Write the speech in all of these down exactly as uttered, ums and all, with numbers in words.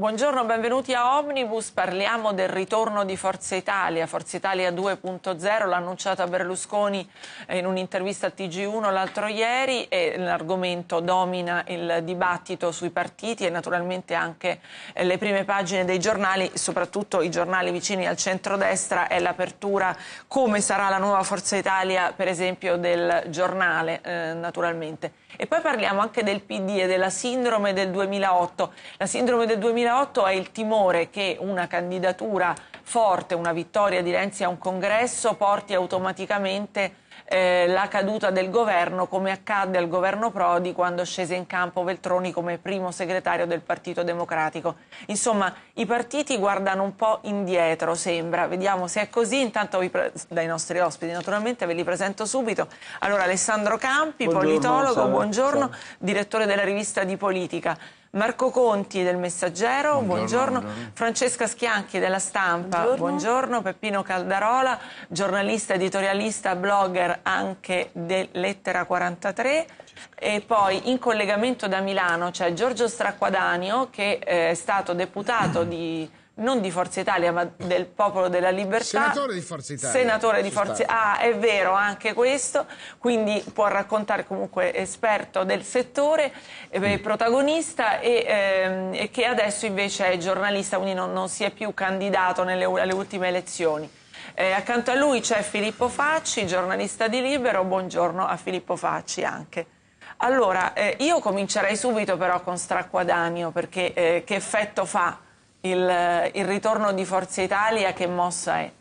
Buongiorno, benvenuti a Omnibus. Parliamo del ritorno di Forza Italia, Forza Italia due punto zero, l'ha annunciata Berlusconi in un'intervista a T G uno l'altro ieri e l'argomento domina il dibattito sui partiti e naturalmente anche le prime pagine dei giornali, soprattutto i giornali vicini al centrodestra. È l'apertura, come sarà la nuova Forza Italia, per esempio del Giornale, eh, naturalmente. E poi parliamo anche del P D e della sindrome del duemilaotto. La sindrome del duemilaotto è il timore che una candidatura forte, una vittoria di Renzi a un congresso porti automaticamente eh, la caduta del governo, come accadde al governo Prodi quando scese in campo Veltroni come primo segretario del Partito Democratico. Insomma, i partiti guardano un po' indietro, sembra. Vediamo se è così. Intanto vi dai nostri ospiti, naturalmente, ve li presento subito. Allora, Alessandro Campi, buongiorno, politologo, salve, buongiorno, salve. Direttore della rivista Di Politica. Marco Conti del Messaggero, buongiorno, buongiorno. buongiorno. Francesca Schianchi della Stampa, buongiorno. buongiorno. Peppino Caldarola, giornalista, editorialista, blogger anche di Lettera quarantatré. E poi in collegamento da Milano c'è Giorgio Stracquadanio, che eh, è stato deputato di... non di Forza Italia, ma del Popolo della Libertà. Senatore di Forza Italia. Senatore di Forza Italia. Ah, è vero, anche questo. Quindi può raccontare, comunque esperto del settore, eh, protagonista e, ehm, e che adesso invece è giornalista, quindi non, non si è più candidato nelle alle ultime elezioni. Eh, accanto a lui c'è Filippo Facci, giornalista di Libero. Buongiorno a Filippo Facci anche. Allora, eh, io comincerei subito però con Stracquadanio, perché eh, che effetto fa Il, il ritorno di Forza Italia? Che mossa è?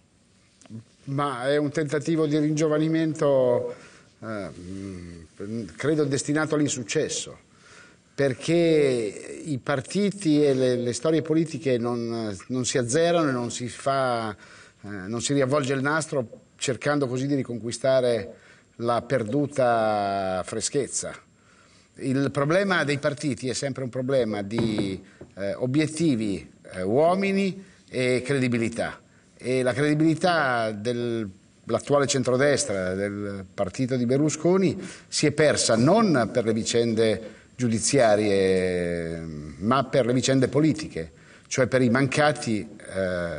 Ma è un tentativo di ringiovanimento eh, credo destinato all'insuccesso, perché i partiti e le, le storie politiche non, non si azzerano e non si fa, eh, non si riavvolge il nastro cercando così di riconquistare la perduta freschezza. Il problema dei partiti è sempre un problema di eh, obiettivi, eh, uomini e credibilità. E la credibilità dell'attuale centrodestra, del partito di Berlusconi, si è persa non per le vicende giudiziarie, ma per le vicende politiche, cioè per i mancati eh,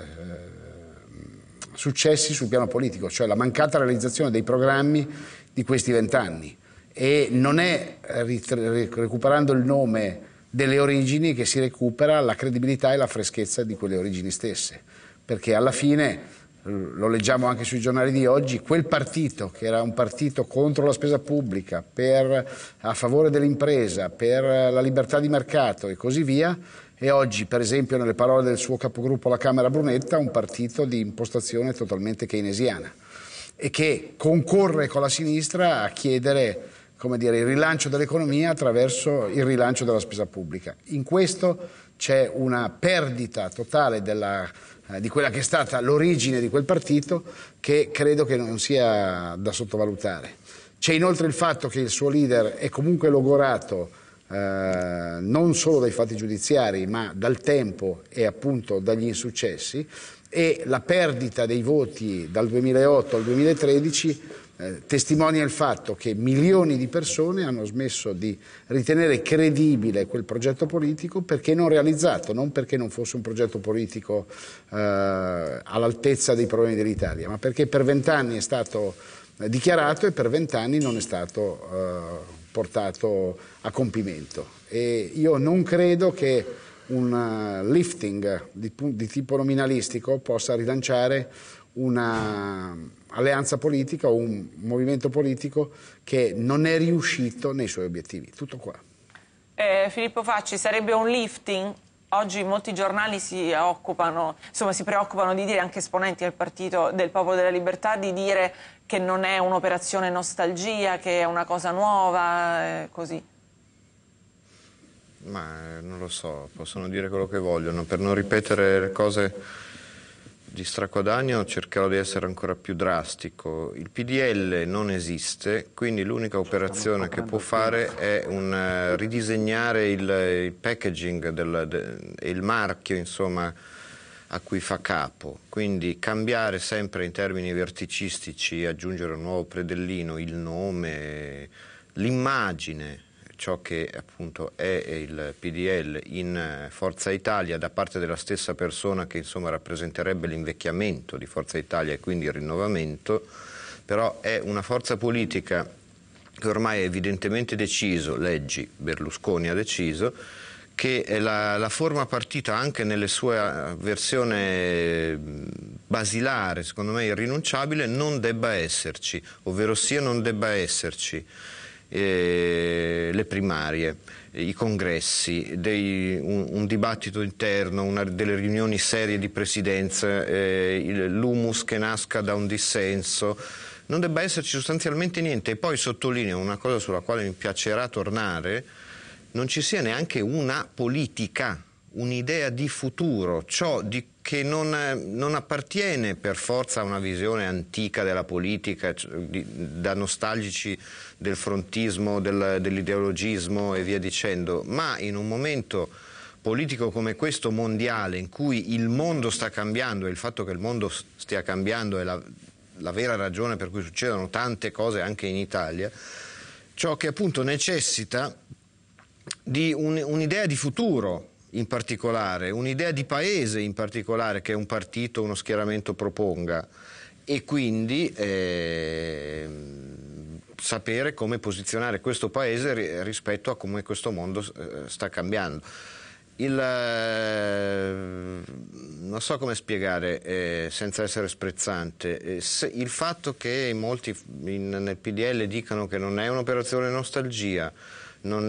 successi sul piano politico, cioè la mancata realizzazione dei programmi di questi vent'anni. E non è recuperando il nome delle origini che si recupera la credibilità e la freschezza di quelle origini stesse, perché alla fine, lo leggiamo anche sui giornali di oggi, quel partito che era un partito contro la spesa pubblica, per, a favore dell'impresa, per la libertà di mercato e così via, è oggi, per esempio nelle parole del suo capogruppo alla Camera Brunetta, un partito di impostazione totalmente keynesiana e che concorre con la sinistra a chiedere, come dire, il rilancio dell'economia attraverso il rilancio della spesa pubblica. In questo c'è una perdita totale della, eh, di quella che è stata l'origine di quel partito, che credo che non sia da sottovalutare. C'è inoltre il fatto che il suo leader è comunque logorato eh, non solo dai fatti giudiziari, ma dal tempo e appunto dagli insuccessi, e la perdita dei voti dal duemilaotto al duemilatredici eh, testimonia il fatto che milioni di persone hanno smesso di ritenere credibile quel progetto politico perché non realizzato, non perché non fosse un progetto politico eh, all'altezza dei problemi dell'Italia, ma perché per vent'anni è stato eh, dichiarato e per vent'anni non è stato eh, portato a compimento. E io non credo che un lifting di, di tipo nominalistico possa rilanciare una alleanza politica o un movimento politico che non è riuscito nei suoi obiettivi. Tutto qua. Eh, Filippo Facci, sarebbe un lifting? Oggi molti giornali si occupano, insomma, si preoccupano di dire, anche esponenti del Partito del Popolo della Libertà, di dire che non è un'operazione nostalgia, che è una cosa nuova, eh, così. Ma non lo so, possono dire quello che vogliono. Per non ripetere le cose di Stracquadanio cercherò di essere ancora più drastico. Il P D L non esiste, quindi l'unica operazione che può fare è un, uh, ridisegnare il, il packaging del, de, il marchio, insomma, a cui fa capo. Quindi cambiare sempre in termini verticistici, aggiungere un nuovo predellino, il nome, l'immagine. ciò che appunto è il P D L in Forza Italia da parte della stessa persona che insomma rappresenterebbe l'invecchiamento di Forza Italia e quindi il rinnovamento, però è una forza politica che ormai è evidentemente deciso, leggi Berlusconi ha deciso, che la, la forma partita anche nelle sue versione basilare, secondo me irrinunciabile, non debba esserci, ovvero sia non debba esserci eh, le primarie, i congressi, dei, un, un dibattito interno, una, delle riunioni serie di presidenza, eh, l'humus che nasca da un dissenso, non debba esserci sostanzialmente niente. E poi sottolineo una cosa sulla quale mi piacerà tornare: non ci sia neanche una politica, un'idea di futuro, ciò di, che non, non appartiene per forza a una visione antica della politica, di, da nostalgici del frontismo, del, dell'ideologismo e via dicendo, ma in un momento politico come questo mondiale, in cui il mondo sta cambiando, e il fatto che il mondo stia cambiando è la, la vera ragione per cui succedono tante cose anche in Italia, ciò che appunto necessita di un, un'idea di futuro in particolare, un'idea di paese in particolare che un partito, uno schieramento proponga, e quindi eh, sapere come posizionare questo paese rispetto a come questo mondo eh, sta cambiando. Il, eh, non so come spiegare eh, senza essere sprezzante, eh, se, il fatto che molti in, nel P D L dicano che non è un'operazione nostalgia, non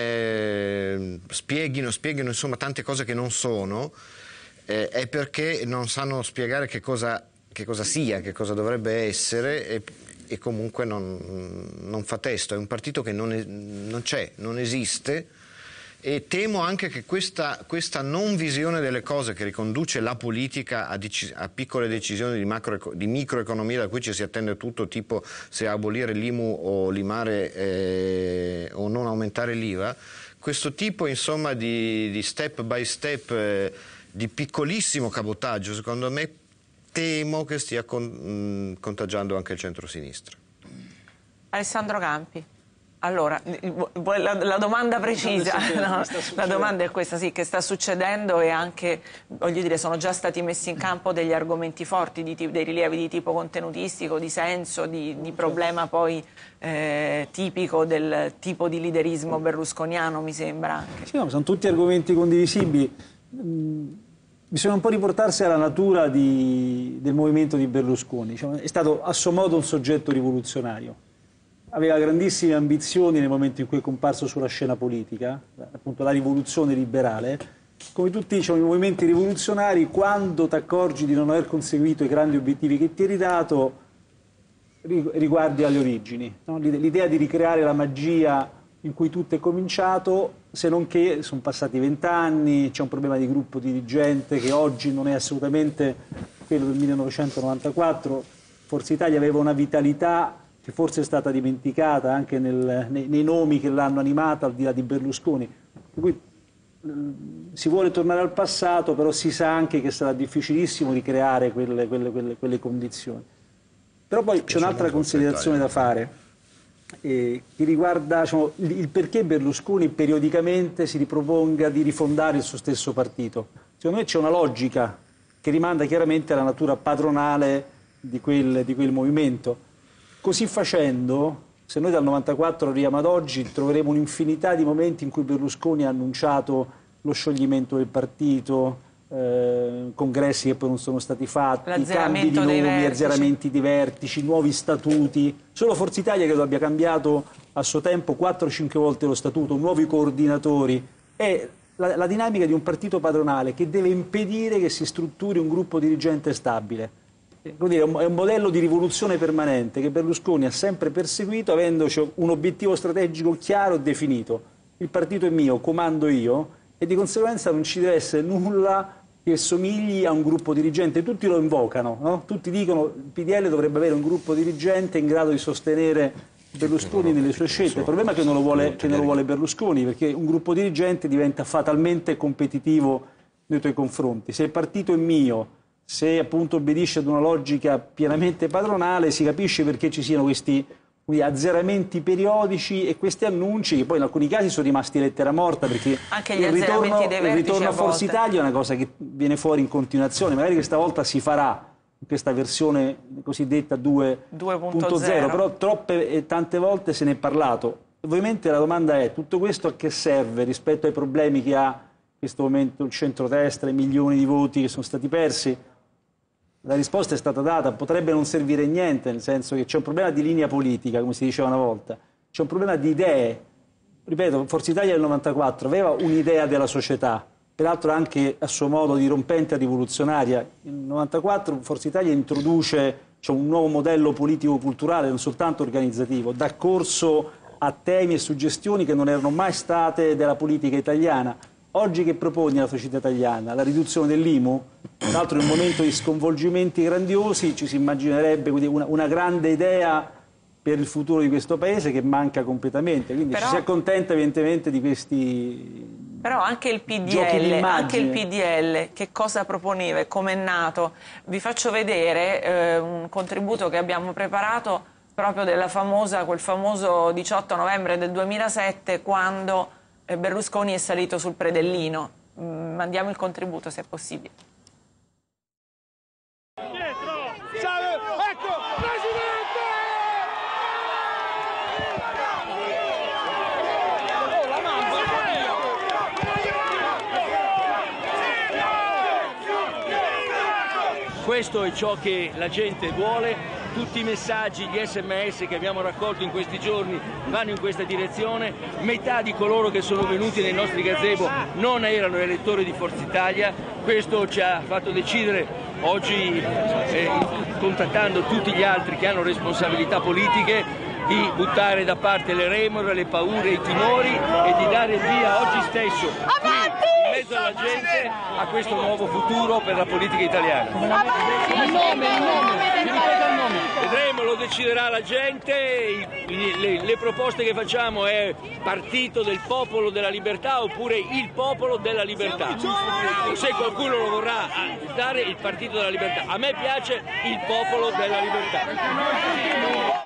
è, spieghino, spieghino insomma tante cose che non sono, eh, è perché non sanno spiegare che cosa, che cosa sia, che cosa dovrebbe essere, e, e comunque non, non fa testo. È un partito che non, è, non c'è, non esiste, e temo anche che questa, questa non visione delle cose che riconduce la politica a, a piccole decisioni di, macro, di microeconomia da cui ci si attende tutto, tipo se abolire l'I M U o limare eh, o non aumentare l'I V A, questo tipo insomma di, di step by step, eh, di piccolissimo cabotaggio, secondo me temo che stia con, mh, contagiando anche il centro-sinistra. Alessandro Campi. Allora, la, la domanda precisa, no, la domanda è questa, sì, che sta succedendo, e anche, voglio dire, sono già stati messi in campo degli argomenti forti, di, dei rilievi di tipo contenutistico, di senso, di, di problema poi eh, tipico del tipo di liderismo berlusconiano, mi sembra anche. Sì, no, sono tutti argomenti condivisibili. Bisogna un po' riportarsi alla natura di, del movimento di Berlusconi. Cioè, è stato a suo modo un soggetto rivoluzionario. Aveva grandissime ambizioni nel momento in cui è comparso sulla scena politica, appunto la rivoluzione liberale. Come tutti diciamo, i movimenti rivoluzionari, quando ti accorgi di non aver conseguito i grandi obiettivi che ti eri dato, riguardi alle origini, no? L'idea di ricreare la magia in cui tutto è cominciato, se non che sono passati vent'anni, c'è un problema di gruppo dirigente che oggi non è assolutamente quello del millenovecentonovantaquattro. Forza Italia aveva una vitalità che forse è stata dimenticata anche nel, nei, nei nomi che l'hanno animata, al di là di Berlusconi. Per cui eh, si vuole tornare al passato, però si sa anche che sarà difficilissimo ricreare quelle, quelle, quelle, quelle condizioni. Però poi c'è un'altra considerazione da fare, eh, che riguarda diciamo, il, il perché Berlusconi periodicamente si riproponga di rifondare il suo stesso partito. Secondo me c'è una logica che rimanda chiaramente alla natura padronale di quel, di quel movimento. Così facendo, se noi dal novantaquattro arriviamo ad oggi, troveremo un'infinità di momenti in cui Berlusconi ha annunciato lo scioglimento del partito, eh, congressi che poi non sono stati fatti, cambi di nomi, azzeramenti di vertici, nuovi statuti. Solo Forza Italia credo abbia cambiato a suo tempo quattro cinque volte lo statuto, nuovi coordinatori. È la, la dinamica di un partito padronale che deve impedire che si strutturi un gruppo dirigente stabile. È un modello di rivoluzione permanente che Berlusconi ha sempre perseguito, avendoci un obiettivo strategico chiaro e definito. Il partito è mio, comando io, e di conseguenza non ci deve essere nulla che somigli a un gruppo dirigente. Tutti lo invocano, no? Tutti dicono che il P D L dovrebbe avere un gruppo dirigente in grado di sostenere Berlusconi nelle sue scelte. Il problema è che non lo vuole, che non lo vuole Berlusconi, perché un gruppo dirigente diventa fatalmente competitivo nei tuoi confronti. Se il partito è mio, se appunto obbedisce ad una logica pienamente padronale, si capisce perché ci siano questi quindi azzeramenti periodici, e questi annunci che poi in alcuni casi sono rimasti lettera morta, perché anche gli il ritorno, dei il ritorno a Forza volte. Italia è una cosa che viene fuori in continuazione, magari questa volta si farà in questa versione cosiddetta due punto zero, però troppe e tante volte se ne è parlato. Ovviamente la domanda è: tutto questo a che serve rispetto ai problemi che ha in questo momento il centrodestra, i milioni di voti che sono stati persi? La risposta è stata data: potrebbe non servire niente, nel senso che c'è un problema di linea politica, come si diceva una volta, c'è un problema di idee. Ripeto, Forza Italia del novantaquattro aveva un'idea della società, peraltro anche a suo modo dirompente e rivoluzionaria. Nel novantaquattro Forza Italia introduce, cioè, un nuovo modello politico-culturale, non soltanto organizzativo, dà corso a temi e suggestioni che non erano mai state della politica italiana. Oggi che propone la società italiana? La riduzione dell'I M U? Tra l'altro in un momento di sconvolgimenti grandiosi ci si immaginerebbe una, una grande idea per il futuro di questo Paese che manca completamente, quindi però, ci si accontenta evidentemente di questi però anche il P D L, anche il P D L che cosa proponeva e come è nato? Vi faccio vedere eh, un contributo che abbiamo preparato proprio della famosa, quel famoso diciotto novembre del duemilasette, quando Berlusconi è salito sul predellino. Mandiamo il contributo se è possibile. Dietro! Salve! Ecco! Presidente! Oh, la mamma! Questo è ciò che la gente vuole. Tutti i messaggi, gli sms che abbiamo raccolto in questi giorni vanno in questa direzione. Metà di coloro che sono venuti nei nostri gazebo non erano elettori di Forza Italia. Questo ci ha fatto decidere oggi, eh, contattando tutti gli altri che hanno responsabilità politiche, di buttare da parte le remore, le paure, i timori e di dare via oggi stesso, qui, in mezzo alla gente, a questo nuovo futuro per la politica italiana. Il nome, il nome, mi ripeta il nome. Vedremo, lo deciderà la gente. I, le, le proposte che facciamo è Partito del Popolo della Libertà oppure il Popolo della Libertà. Se qualcuno lo vorrà dare, il Partito della Libertà. A me piace il Popolo della Libertà.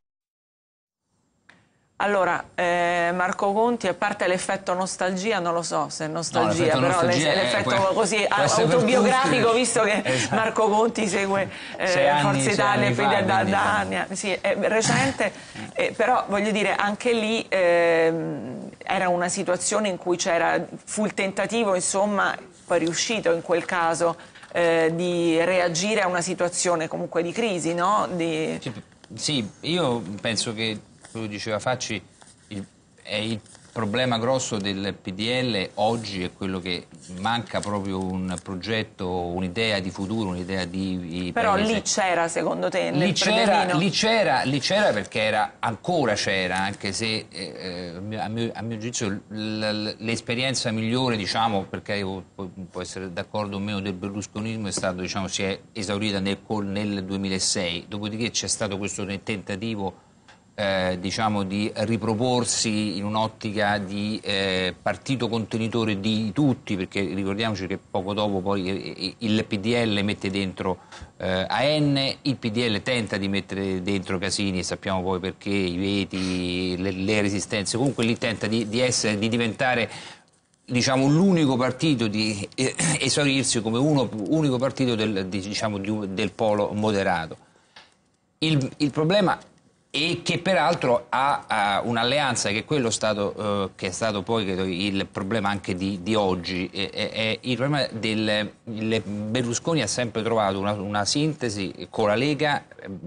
Allora, eh, Marco Conti, a parte l'effetto nostalgia, non lo so se è nostalgia, no, però l'effetto così autobiografico, visto che esatto. Marco Conti segue eh, anni, Forza Italia anni fa, da, da anni, sì, è recente, eh, però voglio dire, anche lì eh, era una situazione in cui c'era, fu il tentativo, insomma, poi riuscito in quel caso, eh, di reagire a una situazione comunque di crisi, no? Di... Sì, io penso che quello che diceva Facci il, è il problema grosso del P D L oggi, è quello che manca proprio un progetto, un'idea di futuro, un'idea di, di però paese. Lì c'era, secondo te, nel lì c'era, lì c'era, lì c'era perché era, ancora c'era, anche se eh, a, mio, a mio giudizio l'esperienza migliore, diciamo, perché può essere d'accordo o meno, del berlusconismo è stato, diciamo, si è esaurita nel, nel duemilasei, dopodiché c'è stato questo tentativo Eh, diciamo di riproporsi in un'ottica di eh, partito contenitore di tutti, perché ricordiamoci che poco dopo poi il P D L mette dentro eh, A N, il P D L tenta di mettere dentro Casini, e sappiamo poi perché, i veti, le, le resistenze, comunque lì tenta di, di essere, di diventare, diciamo, l'unico partito, di eh, esaurirsi come uno, unico partito del, di, diciamo, di, del polo moderato. Il, il problema e che peraltro ha, ha un'alleanza, che è quello stato, eh, che è stato poi credo, il problema anche di, di oggi, è, è, è il problema del il Berlusconi ha sempre trovato una, una sintesi con la Lega,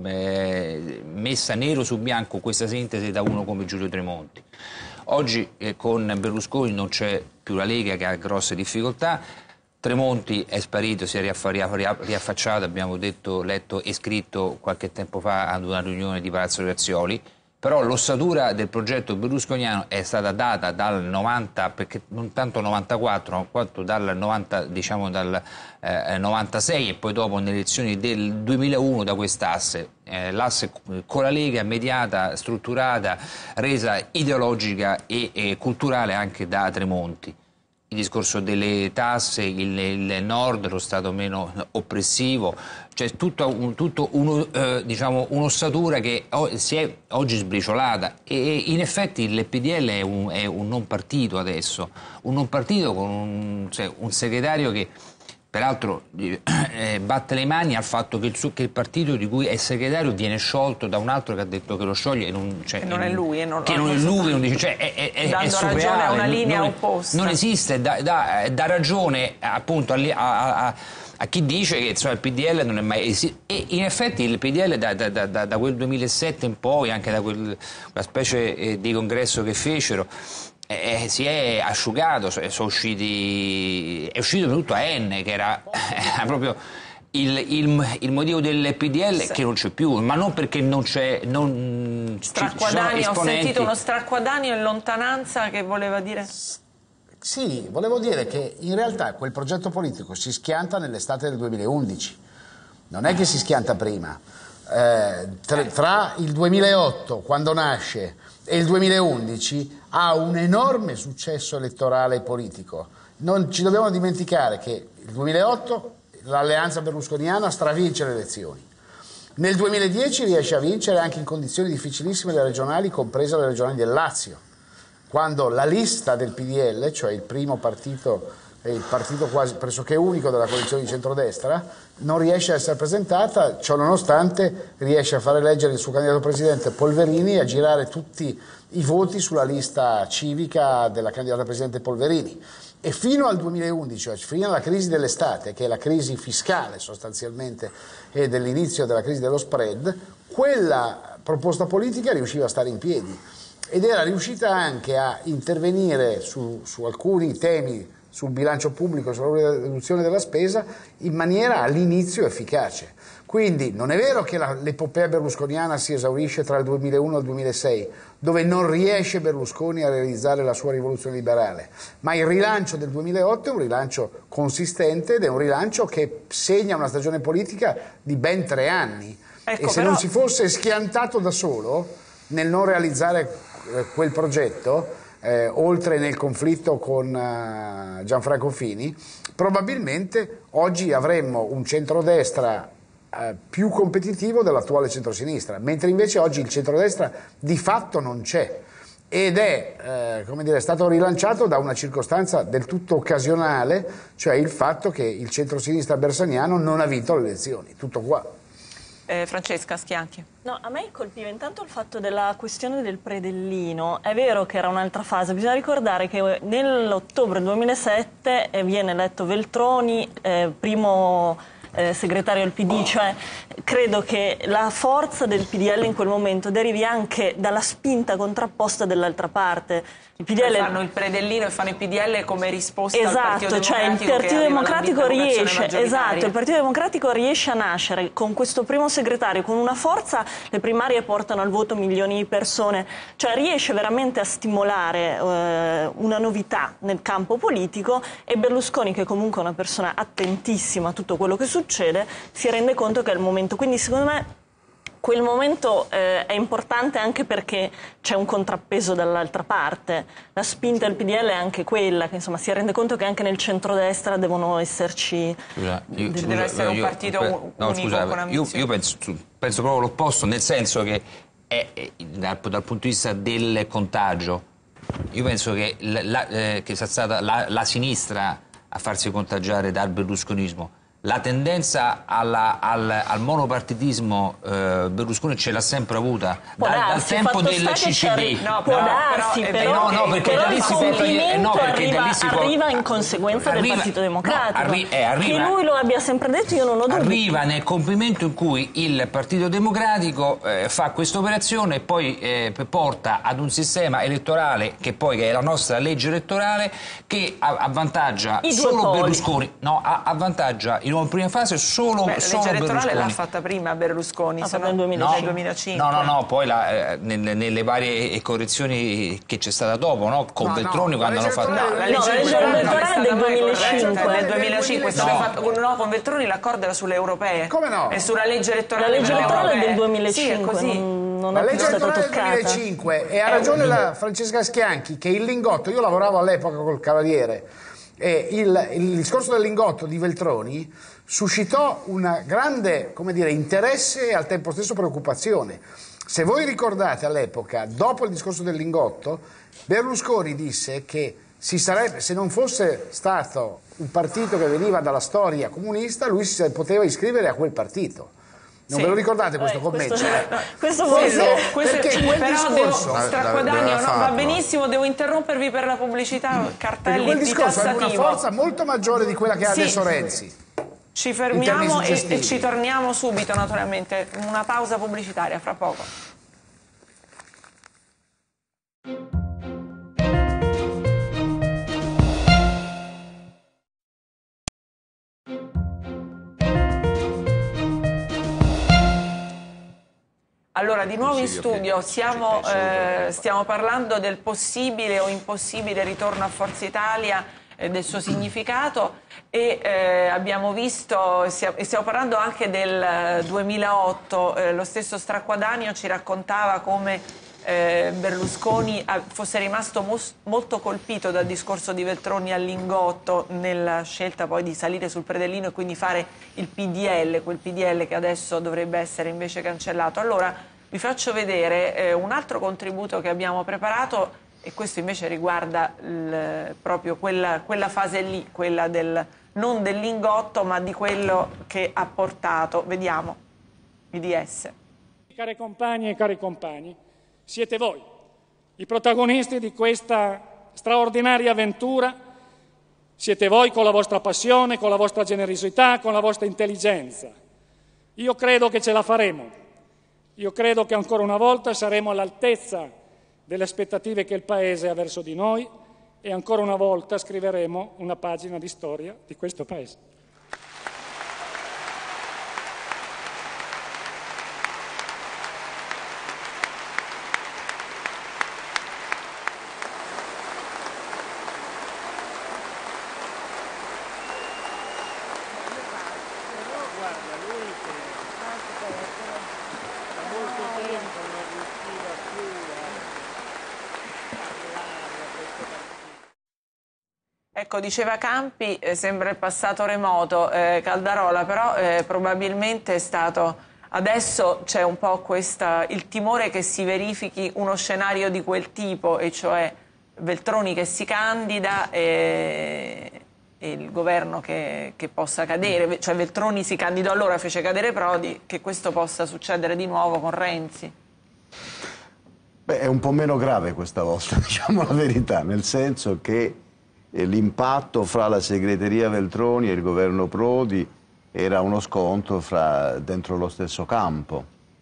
eh, messa nero su bianco questa sintesi da uno come Giulio Tremonti. Oggi eh, con Berlusconi non c'è più la Lega, che ha grosse difficoltà. Tremonti è sparito, si è riaffacciato, abbiamo detto, letto e scritto qualche tempo fa ad una riunione di Palazzo Grazioli, però l'ossatura del progetto berlusconiano è stata data dal novanta, perché non tanto novantaquattro, quanto dal novanta, diciamo dal eh, novantasei e poi dopo nelle elezioni del duemilauno, da quest'asse, eh, l'asse con la Lega, mediata, strutturata, resa ideologica e, e culturale anche da Tremonti. il discorso delle tasse, il, il nord, lo stato meno oppressivo, c'è tutto, un, tutto uno, eh, diciamo, un'ossatura che o, si è oggi sbriciolata e in effetti il P D L è un, è un non partito adesso, un non partito con un, cioè, un segretario che peraltro eh, batte le mani al fatto che il, suo, che il partito di cui è segretario viene sciolto da un altro che ha detto che lo scioglie e non, cioè, che non è lui, e non, che non, non è lui, non dice, cioè, è, è, è, dando è surreale, ragione a una linea non, opposta. Non esiste, dà, dà, dà ragione appunto a, a, a, a chi dice che insomma, il P D L non è mai esistito. E in effetti il P D L da, da, da, da quel duemilasette in poi, anche da quel, quella specie eh, di congresso che fecero, Eh, si è asciugato, sono usciti, è uscito tutto a N, che era, era proprio il, il, il motivo del P D L, sì, che non c'è più, ma non perché non c'è, non Stracquadanio, ci, ho sentito uno stracquadanio in lontananza che voleva dire... Sì, volevo dire che in realtà quel progetto politico si schianta nell'estate del duemilaundici, non è che si schianta prima. Eh, tra, tra il duemilaotto, quando nasce, e il duemilaundici ha un enorme successo elettorale e politico. Non ci dobbiamo dimenticare che il duemilaotto l'alleanza berlusconiana stravince le elezioni. Nel duemiladieci riesce a vincere anche in condizioni difficilissime le regionali, comprese le regionali del Lazio, quando la lista del P D L, cioè il primo partito, il partito quasi pressoché unico della coalizione di centrodestra, non riesce a essere presentata, ciò nonostante riesce a fare eleggere il suo candidato presidente Polverini e a girare tutti i voti sulla lista civica della candidata presidente Polverini. E fino al duemilaundici, cioè fino alla crisi dell'estate, che è la crisi fiscale sostanzialmente e dell'inizio della crisi dello spread, quella proposta politica riusciva a stare in piedi ed era riuscita anche a intervenire su, su alcuni temi sul bilancio pubblico, sulla riduzione della spesa, in maniera all'inizio efficace. Quindi non è vero che l'epopea berlusconiana si esaurisce tra il duemilauno e il duemilasei, dove non riesce Berlusconi a realizzare la sua rivoluzione liberale, ma il rilancio del duemilaotto è un rilancio consistente ed è un rilancio che segna una stagione politica di ben tre anni. Ecco, e se però... non si fosse schiantato da solo nel non realizzare eh, quel progetto, Eh, oltre nel conflitto con uh, Gianfranco Fini, probabilmente oggi avremmo un centrodestra uh, più competitivo dell'attuale centrosinistra, mentre invece oggi il centrodestra di fatto non c'è ed è, eh, come dire, stato rilanciato da una circostanza del tutto occasionale, cioè il fatto che il centrosinistra bersaniano non ha vinto le elezioni, tutto qua. Eh, Francesca Schianchi. No, a me colpiva intanto il fatto della questione del predellino. È vero che era un'altra fase, bisogna ricordare che nell'ottobre duemilasette viene eletto Veltroni, eh, primo eh, segretario del P D, cioè credo che la forza del P D L in quel momento derivi anche dalla spinta contrapposta dell'altra parte. Il P D L fanno il predellino e fanno il P D L come risposta esatto, al Partito cioè Democratico, il Partito Democratico riesce, esatto, il Partito Democratico riesce a nascere con questo primo segretario con una forza, le primarie portano al voto milioni di persone, cioè riesce veramente a stimolare eh, una novità nel campo politico e Berlusconi, che comunque è una persona attentissima a tutto quello che succede, si rende conto che è il momento. Quindi secondo me quel momento eh, è importante anche perché c'è un contrappeso dall'altra parte. La spinta del P D L è anche quella, che insomma si rende conto che anche nel centrodestra devono esserci... Scusa, io, deve scusa, essere un io, partito io, unico no, scusa, con io, ambizioni. io penso, penso proprio l'opposto, nel senso che è, è, dal, dal punto di vista del contagio, io penso che, la, la, eh, che sia stata la, la sinistra a farsi contagiare dal berlusconismo. La tendenza alla, al, al monopartitismo eh, Berlusconi ce l'ha sempre avuta da, darsi, dal tempo del C C D. No, può però, darsi, però, però, no, no, perché però da lì il si può complimento no, perché arriva, da lì si può, arriva in conseguenza arriva, del Partito Democratico. No, arri, eh, arriva, che lui lo abbia sempre detto, io non ho dubbi. Arriva nel compimento in cui il Partito Democratico eh, fa questa operazione e poi eh, porta ad un sistema elettorale che poi è la nostra legge elettorale che avvantaggia solo Berlusconi. No, avvantaggia in una prima fase solo, Beh, solo la legge elettorale Berlusconi. l'ha fatta prima Berlusconi, Ha se fatto no, nel nel duemilacinque. No, no, no, poi la, eh, nelle, nelle varie correzioni che c'è stata dopo, no? Con No, Veltroni no, quando la hanno fatto... legge No, la No, legge la legge elettorale elettorale del duemilacinque. Nel duemilacinque è stato No. fatto con, no, con Veltroni l'accordo era sulle europee. Come no? È sulla legge La elettorale legge delle elettorale europee. del duemilacinque, Sì, è così. non, non La è più legge stata elettorale del toccata. duemilacinque, e ha ragione la Francesca Schianchi, che il lingotto, io lavoravo all'epoca col Cavaliere, E il, il discorso del lingotto di Veltroni suscitò un grande, come dire, interesse e al tempo stesso preoccupazione. Se voi ricordate all'epoca, dopo il discorso del lingotto, Berlusconi disse che si sarebbe, se non fosse stato un partito che veniva dalla storia comunista, lui si poteva iscrivere a quel partito. Non sì. ve lo ricordate questo eh, commento? Questo, eh? questo questo, questo perché quel però discorso... devo, Stracodanio, no, va benissimo, devo interrompervi per la pubblicità, cartelli quel di discorso tassativo. ha una forza molto maggiore di quella che ha sì. adesso Renzi. Ci fermiamo e, e ci torniamo subito, naturalmente. Una pausa pubblicitaria, fra poco. Allora, di nuovo in studio siamo, eh, stiamo parlando del possibile o impossibile ritorno a Forza Italia, eh, del suo significato e eh, abbiamo visto, e stiamo parlando anche del duemilaotto, eh, lo stesso Stracodanio ci raccontava come eh, Berlusconi fosse rimasto mos- molto colpito dal discorso di Veltroni al lingotto nella scelta poi di salire sul predellino e quindi fare il P D L, quel P D L che adesso dovrebbe essere invece cancellato. Allora vi faccio vedere eh, un altro contributo che abbiamo preparato e questo invece riguarda il, proprio quella, quella fase lì, quella del, non del lingotto ma di quello che ha portato, vediamo, I D S. Care compagne e cari compagni, siete voi, i protagonisti di questa straordinaria avventura, siete voi con la vostra passione, con la vostra generosità, con la vostra intelligenza. Io credo che ce la faremo, io credo che ancora una volta saremo all'altezza delle aspettative che il Paese ha verso di noi e ancora una volta scriveremo una pagina di storia di questo Paese. Ecco, diceva Campi, eh, sembra il passato remoto, eh, Caldarola, però eh, probabilmente è stato... Adesso c'è un po' questa, il timore che si verifichi uno scenario di quel tipo, e cioè Veltroni che si candida e, e il governo che, che possa cadere. Cioè Veltroni si candidò allora, fece cadere Prodi, che questo possa succedere di nuovo con Renzi. Beh, è un po' meno grave questa volta, diciamo la verità, nel senso che l'impatto fra la segreteria Veltroni e il governo Prodi era uno scontro fra, dentro lo stesso campo.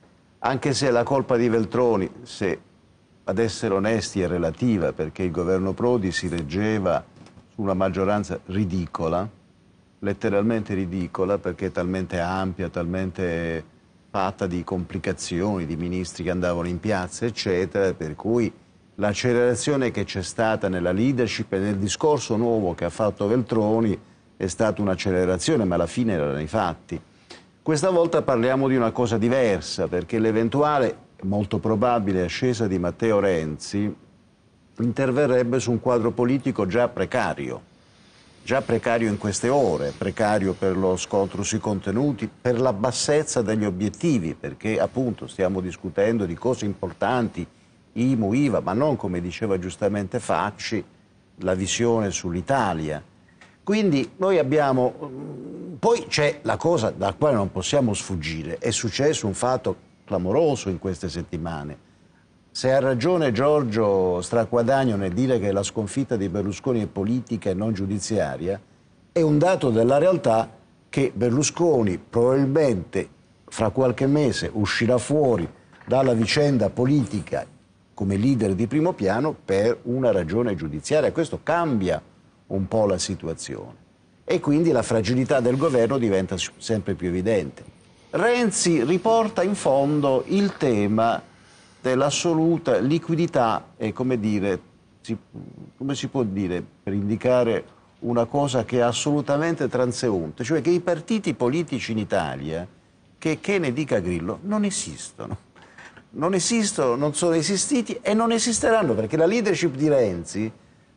Anche se la colpa di Veltroni, se ad essere onesti, è relativa, perché il governo Prodi si reggeva su una maggioranza ridicola, letteralmente ridicola, perché talmente ampia, talmente fatta di complicazioni, di ministri che andavano in piazza, eccetera, per cui l'accelerazione che c'è stata nella leadership e nel discorso nuovo che ha fatto Veltroni è stata un'accelerazione, ma alla fine erano i fatti. Questa volta parliamo di una cosa diversa, perché l'eventuale, molto probabile, ascesa di Matteo Renzi interverrebbe su un quadro politico già precario, già precario in queste ore, precario per lo scontro sui contenuti, per la bassezza degli obiettivi, perché appunto stiamo discutendo di cose importanti, I M U, I V A, ma non, come diceva giustamente Facci, la visione sull'Italia. Quindi noi abbiamo... Poi c'è la cosa dalla quale non possiamo sfuggire. È successo un fatto clamoroso in queste settimane. Se ha ragione Giorgio Stracodanio nel dire che la sconfitta di Berlusconi è politica e non giudiziaria, è un dato della realtà che Berlusconi probabilmente fra qualche mese uscirà fuori dalla vicenda politica come leader di primo piano per una ragione giudiziaria. Questo cambia un po' la situazione e quindi la fragilità del governo diventa sempre più evidente. Renzi riporta in fondo il tema dell'assoluta liquidità e, come dire, si, come si può dire per indicare una cosa che è assolutamente transeunte, cioè che i partiti politici in Italia, che, che ne dica Grillo, non esistono. Non esistono, non sono esistiti e non esisteranno, perché la leadership di Renzi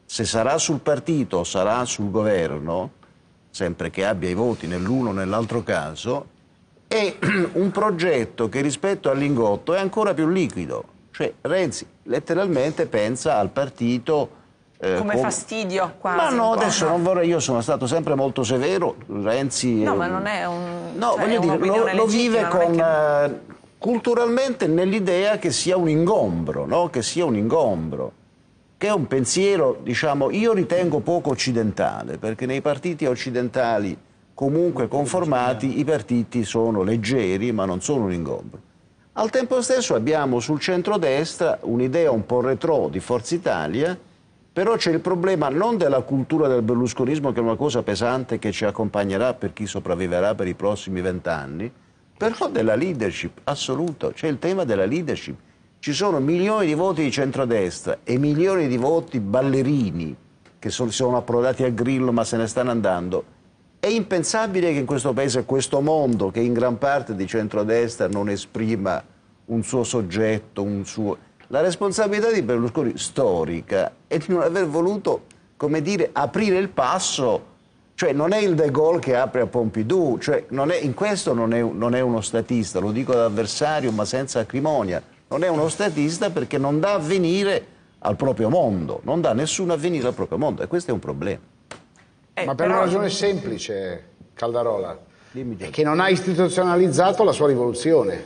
se sarà sul partito o sarà sul governo, sempre che abbia i voti nell'uno o nell'altro caso, è un progetto che rispetto al Lingotto è ancora più liquido. Cioè Renzi letteralmente pensa al partito eh, come, come fastidio quasi. Ma no, adesso no. non vorrei, io sono stato sempre molto severo, Renzi... No, ma non è un... No, cioè voglio dire, lo, lo vive con... Che... Uh, culturalmente nell'idea che sia un ingombro, no? Che sia un ingombro, che è un pensiero, diciamo, io ritengo poco occidentale, perché nei partiti occidentali comunque conformati i partiti sono leggeri ma non sono un ingombro. Al tempo stesso abbiamo sul centrodestra un'idea un po' retro di Forza Italia, però c'è il problema non della cultura del berlusconismo, che è una cosa pesante che ci accompagnerà per chi sopravviverà per i prossimi vent'anni, però della leadership, assoluto, c'è il tema della leadership. Ci sono milioni di voti di centrodestra e milioni di voti ballerini che sono, sono approdati a Grillo ma se ne stanno andando. È impensabile che in questo paese questo mondo, che in gran parte di centrodestra non esprima un suo soggetto, un suo... La responsabilità di Berlusconi storica è di non aver voluto, come dire, aprire il passo, cioè non è il De Gaulle che apre a Pompidou, cioè non è, in questo non è, non è uno statista, lo dico da avversario ma senza acrimonia, non è uno statista perché non dà avvenire al proprio mondo, non dà nessun avvenire al proprio mondo e questo è un problema. Eh, Ma per però... una ragione semplice, Caldarola, è che non ha istituzionalizzato la sua rivoluzione.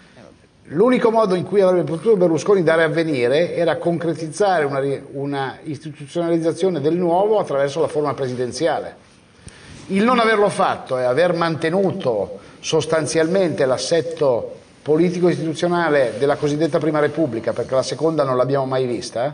L'unico modo in cui avrebbe potuto Berlusconi dare avvenire era concretizzare una, una istituzionalizzazione del nuovo attraverso la forma presidenziale. Il non averlo fatto e aver mantenuto sostanzialmente l'assetto politico-istituzionale della cosiddetta Prima Repubblica, perché la seconda non l'abbiamo mai vista,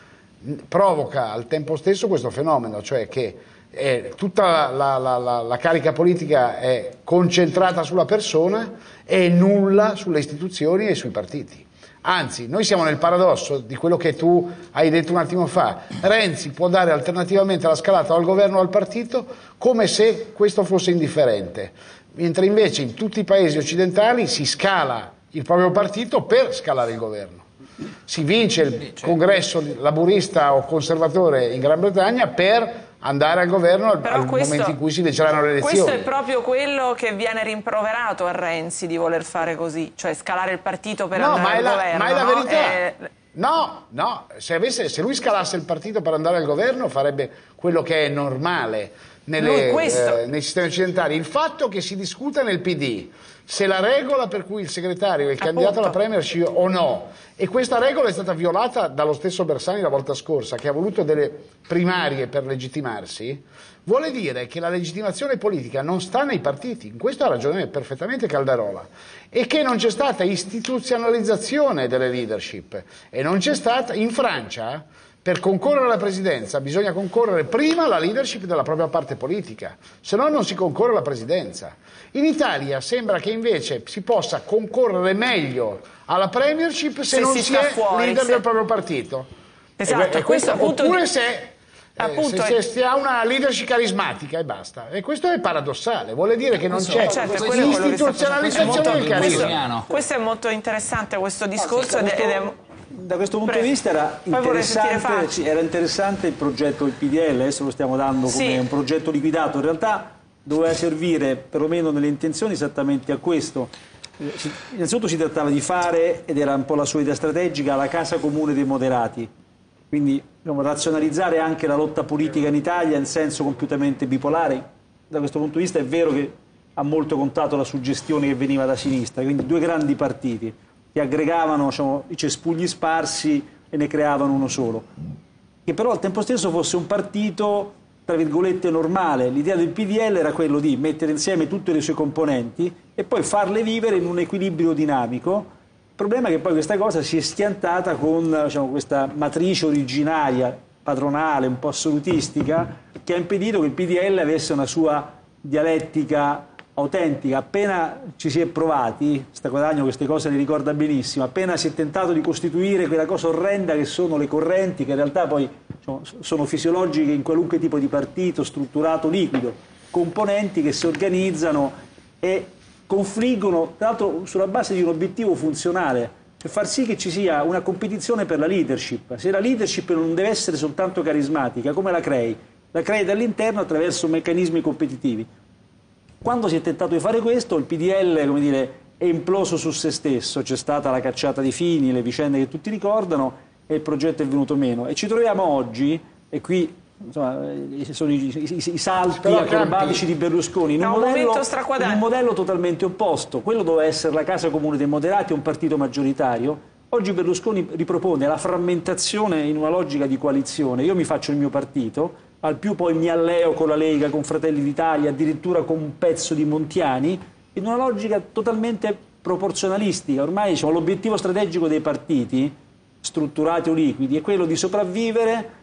provoca al tempo stesso questo fenomeno, cioè che eh, tutta la, la, la, la carica politica è concentrata sulla persona e nulla sulle istituzioni e sui partiti. Anzi, noi siamo nel paradosso di quello che tu hai detto un attimo fa. Renzi può dare alternativamente la scalata al governo o al partito come se questo fosse indifferente, mentre invece in tutti i paesi occidentali si scala il proprio partito per scalare il governo. Si vince il congresso laburista o conservatore in Gran Bretagna per andare al governo al, al questo, momento in cui si leggeranno le elezioni. Questo è proprio quello che viene rimproverato a Renzi di voler fare così, cioè scalare il partito per no, andare ma al la, governo. Ma è la no? verità. È... No, no, se, avesse, se lui scalasse il partito per andare al governo farebbe quello che è normale nelle, eh, nei sistemi occidentali. Il fatto che si discuta nel P D se la regola per cui il segretario è il Appunto. candidato alla premiership o no, e questa regola è stata violata dallo stesso Bersani la volta scorsa, che ha voluto delle primarie per legittimarsi, vuole dire che la legittimazione politica non sta nei partiti. In questo ha ragione perfettamente Caldarola, e che non c'è stata istituzionalizzazione delle leadership, e non c'è stata in Francia. Per concorrere alla presidenza bisogna concorrere prima alla leadership della propria parte politica, se no non si concorre alla presidenza. In Italia sembra che invece si possa concorrere meglio alla premiership se, se non si, si è fuori, leader se... del proprio partito. Esatto, e, e questo, oppure di... se, eh, se, se si ha una leadership carismatica e basta. E questo è paradossale, vuole dire che non c'è certo, l'istituzionalizzazione del carisma. Questo è molto interessante, questo discorso, ed è... Da questo punto Prego. di vista era interessante, era interessante il progetto del P D L, adesso lo stiamo dando come sì. un progetto liquidato, in realtà doveva servire perlomeno nelle intenzioni esattamente a questo. Innanzitutto si trattava di fare, ed era un po' la sua idea strategica, la casa comune dei moderati, quindi diciamo, razionalizzare anche la lotta politica in Italia in senso compiutamente bipolare. Da questo punto di vista è vero che ha molto contato la suggestione che veniva da sinistra, quindi due grandi partiti che aggregavano diciamo, i cespugli sparsi e ne creavano uno solo, che però al tempo stesso fosse un partito tra virgolette normale. L'idea del P D L era quello di mettere insieme tutte le sue componenti e poi farle vivere in un equilibrio dinamico. Il problema è che poi questa cosa si è schiantata con diciamo, questa matrice originaria, padronale, un po' assolutistica, che ha impedito che il P D L avesse una sua dialettica autentica. Appena ci si è provati, Stacquadagno queste cose le ricorda benissimo, appena si è tentato di costituire quella cosa orrenda che sono le correnti, che in realtà poi diciamo, sono fisiologiche in qualunque tipo di partito strutturato liquido, componenti che si organizzano e confliggono, tra l'altro sulla base di un obiettivo funzionale, per far sì che ci sia una competizione per la leadership. Se la leadership non deve essere soltanto carismatica, come la crei? La crei dall'interno attraverso meccanismi competitivi. Quando si è tentato di fare questo, il P D L, come dire, è imploso su se stesso, c'è stata la cacciata di Fini, le vicende che tutti ricordano, e il progetto è venuto meno. E ci troviamo oggi, e qui insomma, sono i, i, i salti acrobatici di Berlusconi, in un, modello, in un modello totalmente opposto. Quello doveva essere la Casa Comune dei Moderati, un partito maggioritario. Oggi Berlusconi ripropone la frammentazione in una logica di coalizione. Io mi faccio il mio partito, al più poi mi alleo con la Lega, con Fratelli d'Italia, addirittura con un pezzo di Montiani, in una logica totalmente proporzionalistica. Ormai diciamo, l'obiettivo strategico dei partiti, strutturati o liquidi, è quello di sopravvivere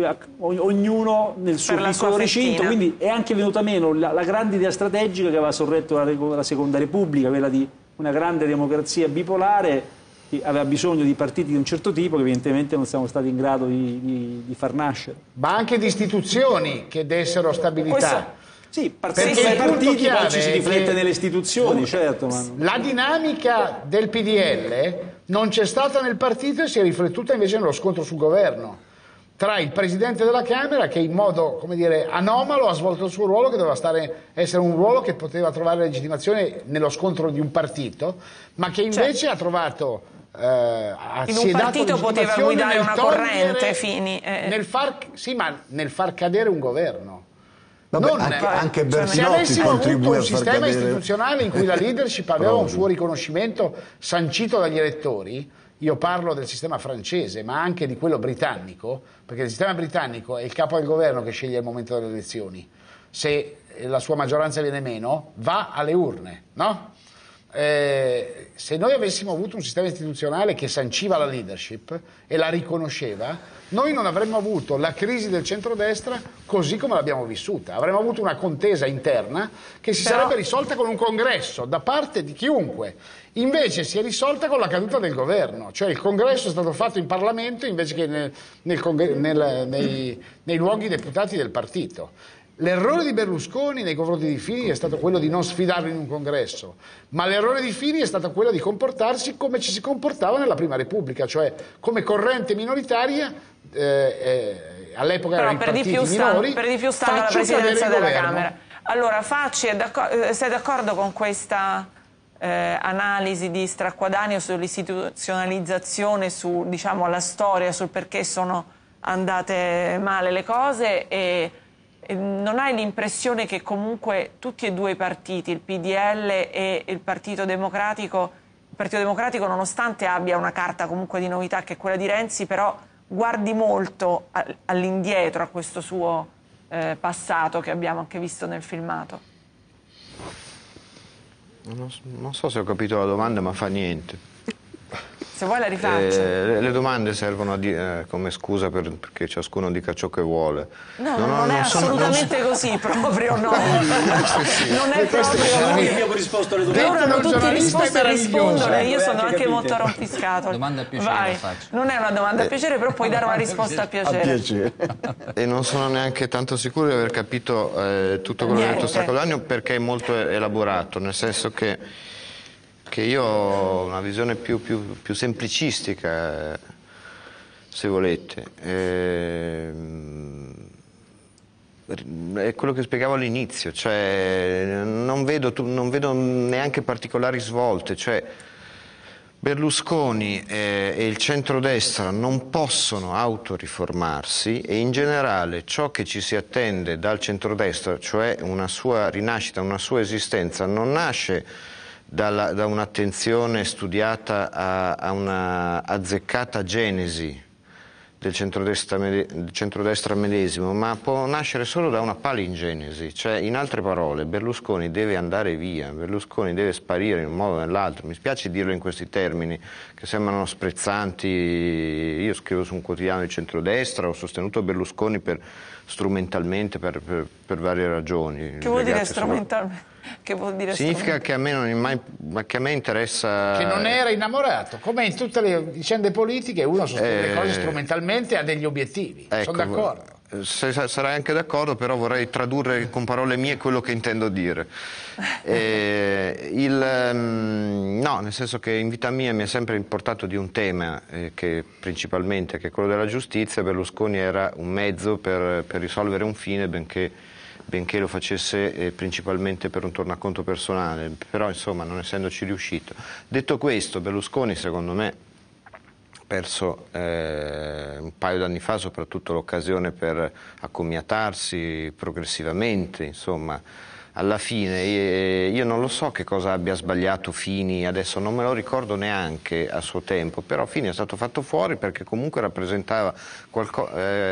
ognuno nel suo piccolo recinto, quindi è anche venuta meno la, la grande idea strategica che aveva sorretto la, la Seconda Repubblica, quella di una grande democrazia bipolare che aveva bisogno di partiti di un certo tipo che evidentemente non siamo stati in grado di, di, di far nascere. Ma anche di istituzioni che dessero stabilità. Questo... Sì, partendo dai partiti poi ci si riflette nelle istituzioni, certo. Ma... La dinamica del P D L non c'è stata nel partito e si è riflettuta invece nello scontro sul governo tra il Presidente della Camera, che in modo, come dire, anomalo ha svolto il suo ruolo, che doveva stare, essere un ruolo che poteva trovare legittimazione nello scontro di un partito, ma che invece cioè, ha trovato... Eh, in un partito poteva guidare una corrente, Fini. Eh. Nel far, sì, ma nel far cadere un governo. Vabbè, non, anche, anche se avessimo avuto un sistema cadere... istituzionale in cui la leadership aveva un suo riconoscimento sancito dagli elettori, io parlo del sistema francese ma anche di quello britannico, perché il sistema britannico è il capo del governo che sceglie il momento delle elezioni, se la sua maggioranza viene meno va alle urne, no? Eh, se noi avessimo avuto un sistema istituzionale che sanciva la leadership e la riconosceva, noi non avremmo avuto la crisi del centrodestra così come l'abbiamo vissuta. Avremmo avuto una contesa interna che si Però... sarebbe risolta con un congresso da parte di chiunque. Invece si è risolta con la caduta del governo, cioè il congresso è stato fatto in Parlamento invece che nel, nel, nel, nei, nei luoghi deputati del partito. L'errore di Berlusconi nei confronti di Fini è stato quello di non sfidarlo in un congresso, ma l'errore di Fini è stato quello di comportarsi come ci si comportava nella Prima Repubblica, cioè come corrente minoritaria, eh, eh, all'epoca erano i partiti di più minori, per di più stava la presidenza della Camera. Allora Facci, sei d'accordo con questa eh, analisi di Stracquadanio sull'istituzionalizzazione, su diciamo, la storia, sul perché sono andate male le cose e... Non hai l'impressione che comunque tutti e due i partiti, il P D L e il Partito Democratico, il Partito Democratico nonostante abbia una carta comunque di novità che è quella di Renzi, però guardi molto all'indietro a questo suo eh, passato che abbiamo anche visto nel filmato? Non, non so se ho capito la domanda, ma fa niente. Se vuoi la rifaccio. Eh, le domande servono a di, eh, come scusa per, perché ciascuno dica ciò che vuole. No, no, non, non è assolutamente sono... così, proprio no. Non è proprio noi abbiamo risposto alle domande. Loro hanno tutti risposto e rispondono e io sono anche molto rompiscato. Domanda a piacere. Vai. Non è una domanda a piacere, però puoi dare una risposta a piacere. A piacere. E non sono neanche tanto sicuro di aver capito eh, tutto quello che ha detto Stracquadanio, perché è molto elaborato, nel senso che che io ho una visione più, più, più semplicistica, se volete. E, è quello che spiegavo all'inizio, cioè non vedo, non vedo neanche particolari svolte, cioè Berlusconi e, e il centrodestra non possono autoriformarsi e in generale ciò che ci si attende dal centrodestra, cioè una sua rinascita, una sua esistenza, non nasce Dalla, da un'attenzione studiata a, a una azzeccata genesi del centrodestra, del centrodestra medesimo, ma può nascere solo da una palingenesi, cioè in altre parole Berlusconi deve andare via, Berlusconi deve sparire in un modo o nell'altro. Mi spiace dirlo in questi termini che sembrano sprezzanti. Io scrivo su un quotidiano di centrodestra, ho sostenuto Berlusconi per, strumentalmente per, per, per varie ragioni. Che vuol dire strumentalmente? Che vuol dire Significa che a me non è mai, ma che a me interessa. Che non era innamorato, come in tutte le vicende politiche uno sostiene eh... le cose strumentalmente, ha degli obiettivi. Ecco, sono d'accordo. Se, sarai anche d'accordo, però vorrei tradurre con parole mie quello che intendo dire. Eh, il, no, nel senso che in vita mia mi è sempre importato di un tema eh, che principalmente, che è quello della giustizia. Berlusconi era un mezzo per, per risolvere un fine, benché, benché lo facesse eh, principalmente per un tornaconto personale, però insomma non essendoci riuscito. Detto questo, Berlusconi secondo me perso eh, un paio d'anni fa soprattutto l'occasione per accomiatarsi progressivamente, insomma, alla fine. Io non lo so che cosa abbia sbagliato Fini, adesso non me lo ricordo neanche a suo tempo, però Fini è stato fatto fuori perché comunque rappresentava qualco,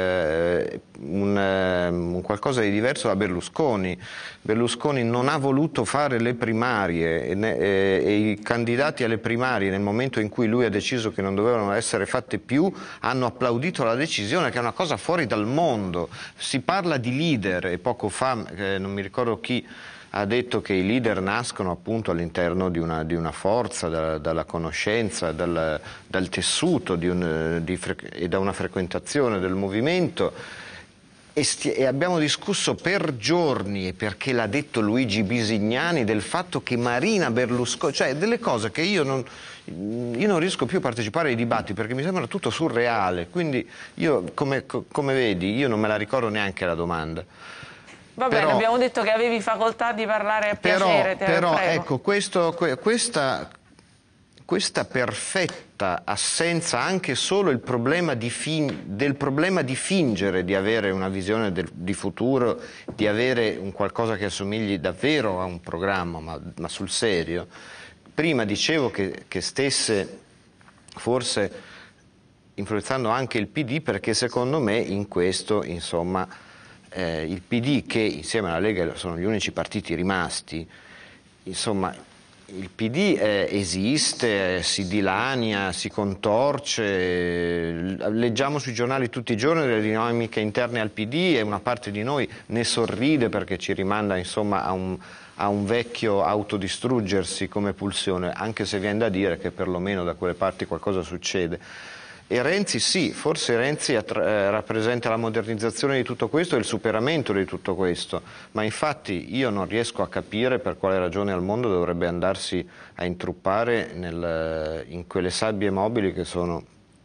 eh, un, un qualcosa di diverso da Berlusconi. Berlusconi non ha voluto fare le primarie e, ne, e, e i candidati alle primarie, nel momento in cui lui ha deciso che non dovevano essere fatte più, hanno applaudito la decisione, che è una cosa fuori dal mondo. Si parla di leader e poco fa, eh, non mi ricordo chi, ha detto che i leader nascono appunto all'interno di una, di una forza, da, dalla conoscenza, dal, dal tessuto di un, di, e da una frequentazione del movimento. E, e abbiamo discusso per giorni, e perché l'ha detto Luigi Bisignani, del fatto che Marina Berlusconi, cioè delle cose che io non, io non riesco più a partecipare ai dibattiti perché mi sembra tutto surreale. Quindi io, come, come vedi, io non me la ricordo neanche la domanda. Va però, bene, abbiamo detto che avevi facoltà di parlare a però, piacere, te però prego. ecco, questo, questa, questa perfetta assenza, anche solo il problema di fin, del problema di fingere di avere una visione del, di futuro, di avere un qualcosa che assomigli davvero a un programma, ma, ma sul serio. Prima dicevo che, che stesse forse influenzando anche il P D, perché secondo me in questo, insomma, Eh, il P D, che insieme alla Lega sono gli unici partiti rimasti, insomma il P D eh, esiste, eh, si dilania, si contorce, eh, leggiamo sui giornali tutti i giorni delle dinamiche interne al P D e una parte di noi ne sorride perché ci rimanda insomma a un, a un vecchio autodistruggersi come pulsione, anche se viene da dire che perlomeno da quelle parti qualcosa succede. E Renzi sì, forse Renzi eh, rappresenta la modernizzazione di tutto questo e il superamento di tutto questo, ma infatti io non riesco a capire per quale ragione al mondo dovrebbe andarsi a intruppare nel, in quelle sabbie mobili che sono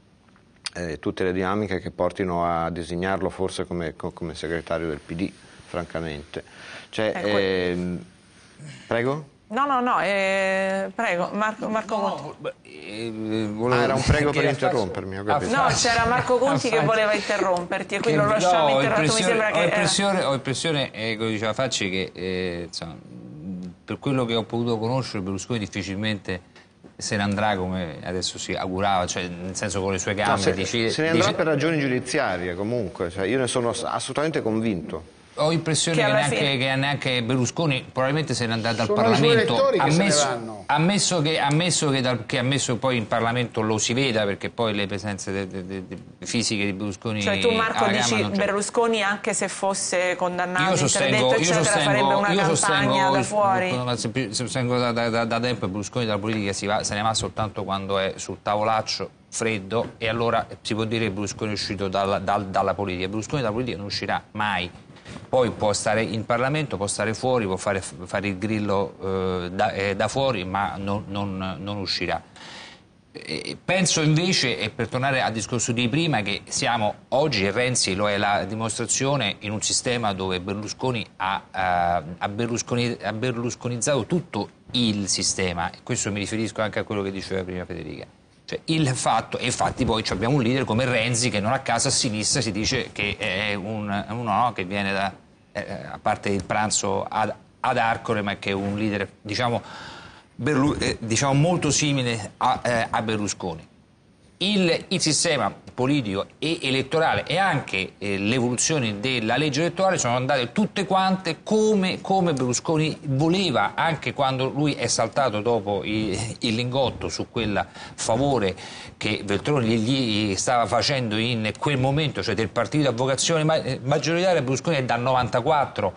eh, tutte le dinamiche che portino a designarlo forse come, come segretario del P D, francamente. Cioè, ecco. eh, prego? No, no, no, eh, prego, Marco, Marco Conti. No, beh, eh, volevo... Ah, era un prego per interrompermi, ho capito. No, c'era Marco Conti che voleva interromperti e quindi lo lasciamo no, interrotto, mi sembra che... Ho l'impressione, ho l'impressione eh, come diceva Facci, che eh, insomma, per quello che ho potuto conoscere Berlusconi difficilmente se ne andrà come adesso si augurava, cioè nel senso con le sue gambe. No, se, dice, se ne andrà dice... per ragioni giudiziarie comunque, cioè, io ne sono assolutamente convinto. Ho l'impressione che, che, neanche, che neanche Berlusconi probabilmente se ne andrà dal Sono Parlamento, che ammesso, ammesso, che, ammesso che, dal, che ammesso poi in Parlamento lo si veda, perché poi le presenze de, de, de, de fisiche di Berlusconi... Cioè tu Marco dici non Berlusconi anche se fosse condannato, io sostengo, interdetto eccetera, io sostengo, farebbe una io campagna sostengo, da fuori? Sostengo da, da, da tempo che Berlusconi dalla politica si va, se ne va soltanto quando è sul tavolaccio freddo, e allora si può dire che Berlusconi è uscito dalla, dal, dalla politica. Berlusconi dalla politica non uscirà mai. Poi può stare in Parlamento, può stare fuori, può fare, fare il grillo eh, da, eh, da fuori, ma non, non, non uscirà. E penso invece, e per tornare al discorso di prima, che siamo oggi, e Renzi lo è la dimostrazione, in un sistema dove Berlusconi ha, uh, ha, Berlusconi, ha berlusconizzato tutto il sistema. E questo mi riferisco anche a quello che diceva prima Federica. Cioè, il fatto, e infatti poi abbiamo un leader come Renzi che non a caso a sinistra si dice che è un, uno no, che viene da, eh, a parte il pranzo ad, ad Arcore, ma che è un leader diciamo, Berlu, eh, diciamo molto simile a, eh, a Berlusconi. Il, il sistema politico e elettorale e anche eh, l'evoluzione della legge elettorale sono andate tutte quante come, come Berlusconi voleva, anche quando lui è saltato dopo il, il lingotto su quel favore che Veltroni gli stava facendo in quel momento, cioè del partito a vocazione maggioritaria. Berlusconi è dal novantaquattro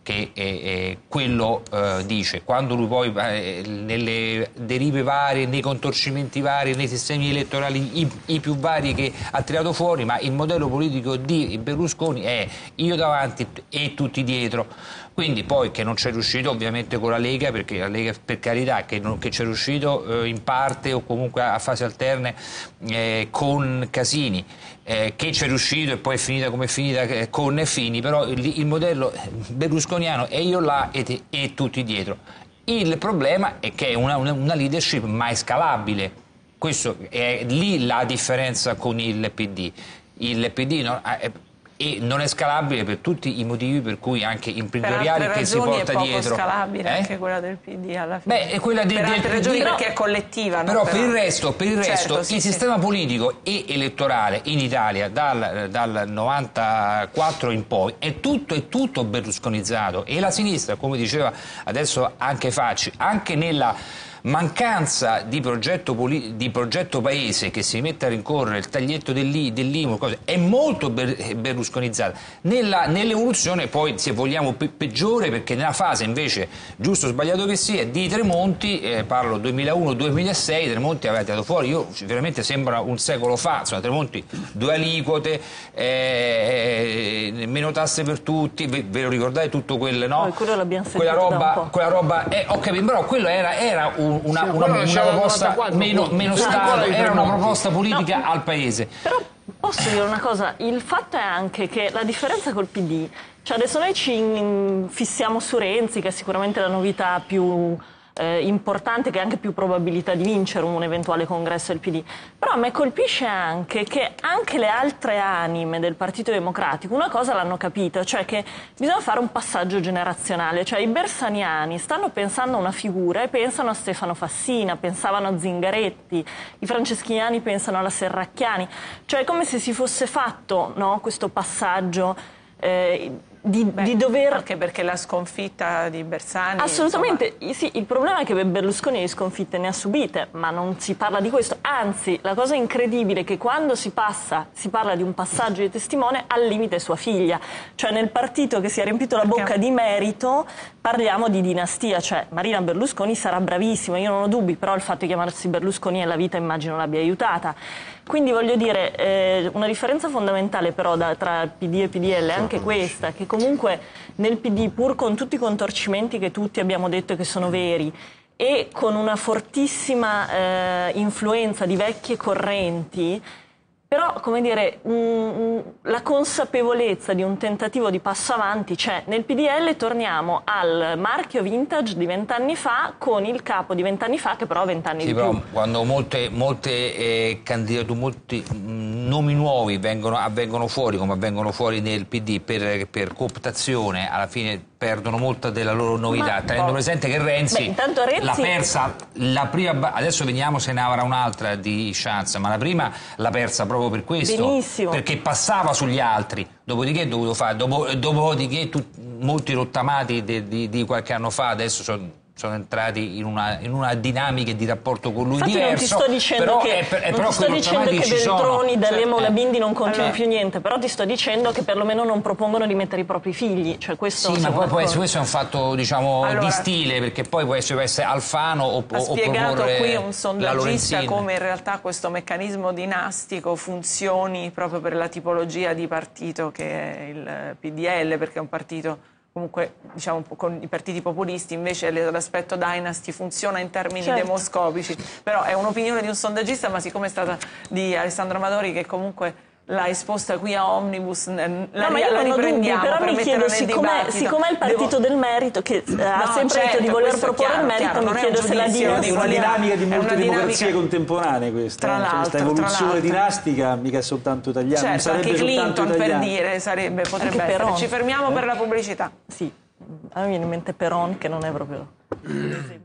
che eh, eh, quello eh, dice. Quando lui poi eh, nelle derive varie, nei contorcimenti vari, nei sistemi elettorali i, i più vari che ha tirato fuori, ma il modello politico di Berlusconi è io davanti e tutti dietro. Quindi poi che non c'è riuscito ovviamente con la Lega, perché la Lega, per carità, che, non, che c'è riuscito eh, in parte o comunque a fasi alterne eh, con Casini, eh, che c'è riuscito e poi è finita come è finita eh, con Fini, però il, il modello berlusconiano è io là e, te, e tutti dietro. Il problema è che è una, una, una leadership mai scalabile. Questo è lì la differenza con il P D. Il P D no, è, e non è scalabile per tutti i motivi per cui anche imprenditoriali che si porta è dietro. È scalabile eh? anche quella del P D alla fine. Beh, è quella de, per del altre P D, ragioni però, perché è collettiva. Però, no? per il resto, per il certo, resto sì, il sì. sistema politico e elettorale in Italia dal, dal novantaquattro in poi è tutto, è tutto berlusconizzato, e la sinistra, come diceva adesso anche Facci, anche nella mancanza di progetto, di progetto paese che si mette a rincorrere il taglietto dell'I M U, è molto berlusconizzata. Nella, nell'evoluzione poi, se vogliamo, pe peggiore, perché nella fase invece, giusto o sbagliato che sia, di Tremonti, eh, parlo duemilauno duemilasei, Tremonti aveva tirato fuori, io veramente sembra un secolo fa, insomma, Tremonti due aliquote, eh, meno tasse per tutti, ve, ve lo ricordate tutto quel, no? Poi quello l'abbiamo sentito quella roba, da un po'. quella roba, eh, ho capito, però quello era, era un Una, sì, una, una, una proposta meno, meno sì, Stato, era una proposta politica no, al Paese. Però posso dire una cosa, il fatto è anche che la differenza col P D, cioè adesso noi ci fissiamo su Renzi, che è sicuramente la novità più eh, importante, che ha anche più probabilità di vincere un eventuale congresso del P D, però a me colpisce anche che anche le altre anime del Partito Democratico una cosa l'hanno capita, cioè che bisogna fare un passaggio generazionale, cioè i bersaniani stanno pensando a una figura e pensano a Stefano Fassina, pensavano a Zingaretti, i franceschiniani pensano alla Serracchiani, cioè è come se si fosse fatto, no, questo passaggio eh, Di, Beh, di dover... anche perché la sconfitta di Bersani... Assolutamente, insomma... sì, il problema è che Berlusconi di sconfitte ne ha subite, ma non si parla di questo, anzi la cosa incredibile è che quando si passa, si parla di un passaggio di testimone, al limite sua figlia, cioè nel partito che si è riempito la bocca perché... di merito parliamo di dinastia, cioè Marina Berlusconi sarà bravissima, io non ho dubbi, però il fatto di chiamarsi Berlusconi nella vita immagino l'abbia aiutata. Quindi voglio dire, eh, una differenza fondamentale però da, tra P D e P D L è anche questa, che comunque nel P D, pur con tutti i contorcimenti che tutti abbiamo detto che sono veri, e con una fortissima eh, influenza di vecchie correnti, però, come dire, mh, la consapevolezza di un tentativo di passo avanti c'è. Nel P D L torniamo al marchio vintage di vent'anni fa con il capo di vent'anni fa che però ha vent'anni sì, di però più. Quando molte, molte eh, candidature, molti mh, nomi nuovi vengono, avvengono fuori, come avvengono fuori nel P D per, per cooptazione, alla fine perdono molta della loro novità, tenendo presente che Renzi, Beh, Renzi l'ha persa, la prima, adesso veniamo se ne avrà un'altra di chance, ma la prima l'ha persa proprio per questo, benissimo, perché passava sugli altri, dopodiché è dovuto fare, dopo, dopodiché tu, molti rottamati di, di, di qualche anno fa adesso sono sono entrati in una, in una dinamica di rapporto con lui Infatti diverso. Non ti sto dicendo però che, è, è, non però ti sto dicendo che Veltroni, D'Alema o cioè, la Bindi non contano allora, più niente, però ti sto dicendo che perlomeno non propongono di mettere i propri figli. Cioè questo sì, ma poi può essere, questo è un fatto, diciamo, allora, di stile, perché poi può essere, può essere Alfano o, ha o spiegato qui un la sondaggista come in realtà questo meccanismo dinastico funzioni proprio per la tipologia di partito che è il P D L, perché è un partito comunque, diciamo, con i partiti populisti invece l'aspetto dynasty funziona in termini certo. demoscopici, però è un'opinione di un sondaggista, ma siccome è stata di Alessandro Amadori che comunque l'ha esposta qui a Omnibus, la, no, ma io la non ho dubbi, però per mi chiedo, siccome, siccome è il partito Devo... del merito che eh, ha no, sempre certo, detto di voler proporre chiaro, il merito, chiaro, mi chiedo se la dinastia... È una dinamica di molte democrazie dinamica... contemporanee questa, tra l'altro, questa evoluzione dinastica mica è soltanto italiana, certo, non sarebbe anche soltanto Clinton italiana. per dire sarebbe, potrebbe anche essere. Peron. Ci fermiamo eh? per la pubblicità. Sì, a me viene in mente Peron che non è proprio l'esempio.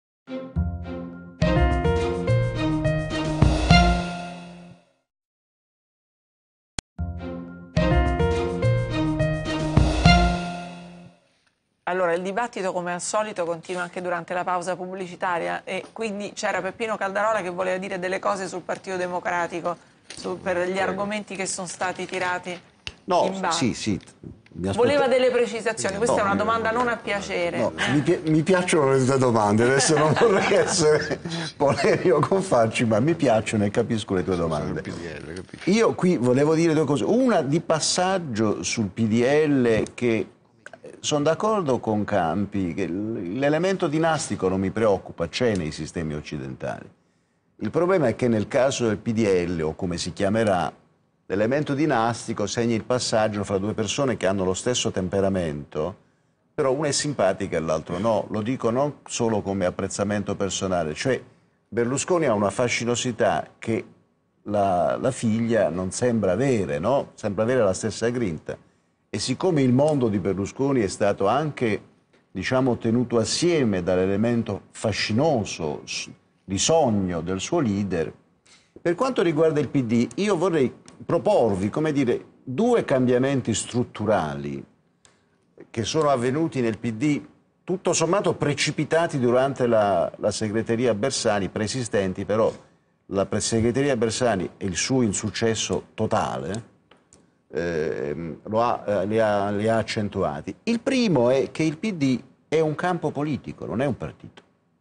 Allora, il dibattito come al solito continua anche durante la pausa pubblicitaria e quindi c'era Peppino Caldarola che voleva dire delle cose sul Partito Democratico, su, per gli argomenti che sono stati tirati no, in ballo. Sì, sì, Voleva delle precisazioni, questa no, è una domanda non a piacere. No, mi, pi mi piacciono le tue domande, adesso non vorrei essere polemico con Facci, ma mi piacciono e capisco le tue domande. Io qui volevo dire due cose. Una di passaggio sul P D L, che sono d'accordo con Campi, che l'elemento dinastico non mi preoccupa, c'è nei sistemi occidentali. Il problema è che nel caso del P D L, o come si chiamerà, l'elemento dinastico segna il passaggio fra due persone che hanno lo stesso temperamento, però una è simpatica e l'altro no. Lo dico non solo come apprezzamento personale, cioè Berlusconi ha una fascinosità che la, la figlia non sembra avere, no? Sembra avere la stessa grinta. E siccome il mondo di Berlusconi è stato anche, diciamo, tenuto assieme dall'elemento fascinoso, di sogno del suo leader, per quanto riguarda il P D, io vorrei proporvi, come dire, due cambiamenti strutturali che sono avvenuti nel P D, tutto sommato precipitati durante la, la segreteria Bersani, preesistenti, però la segreteria Bersani e il suo insuccesso totale eh, lo ha, eh, li, ha, li ha accentuati. Il primo è che il P D è un campo politico, non è un partito.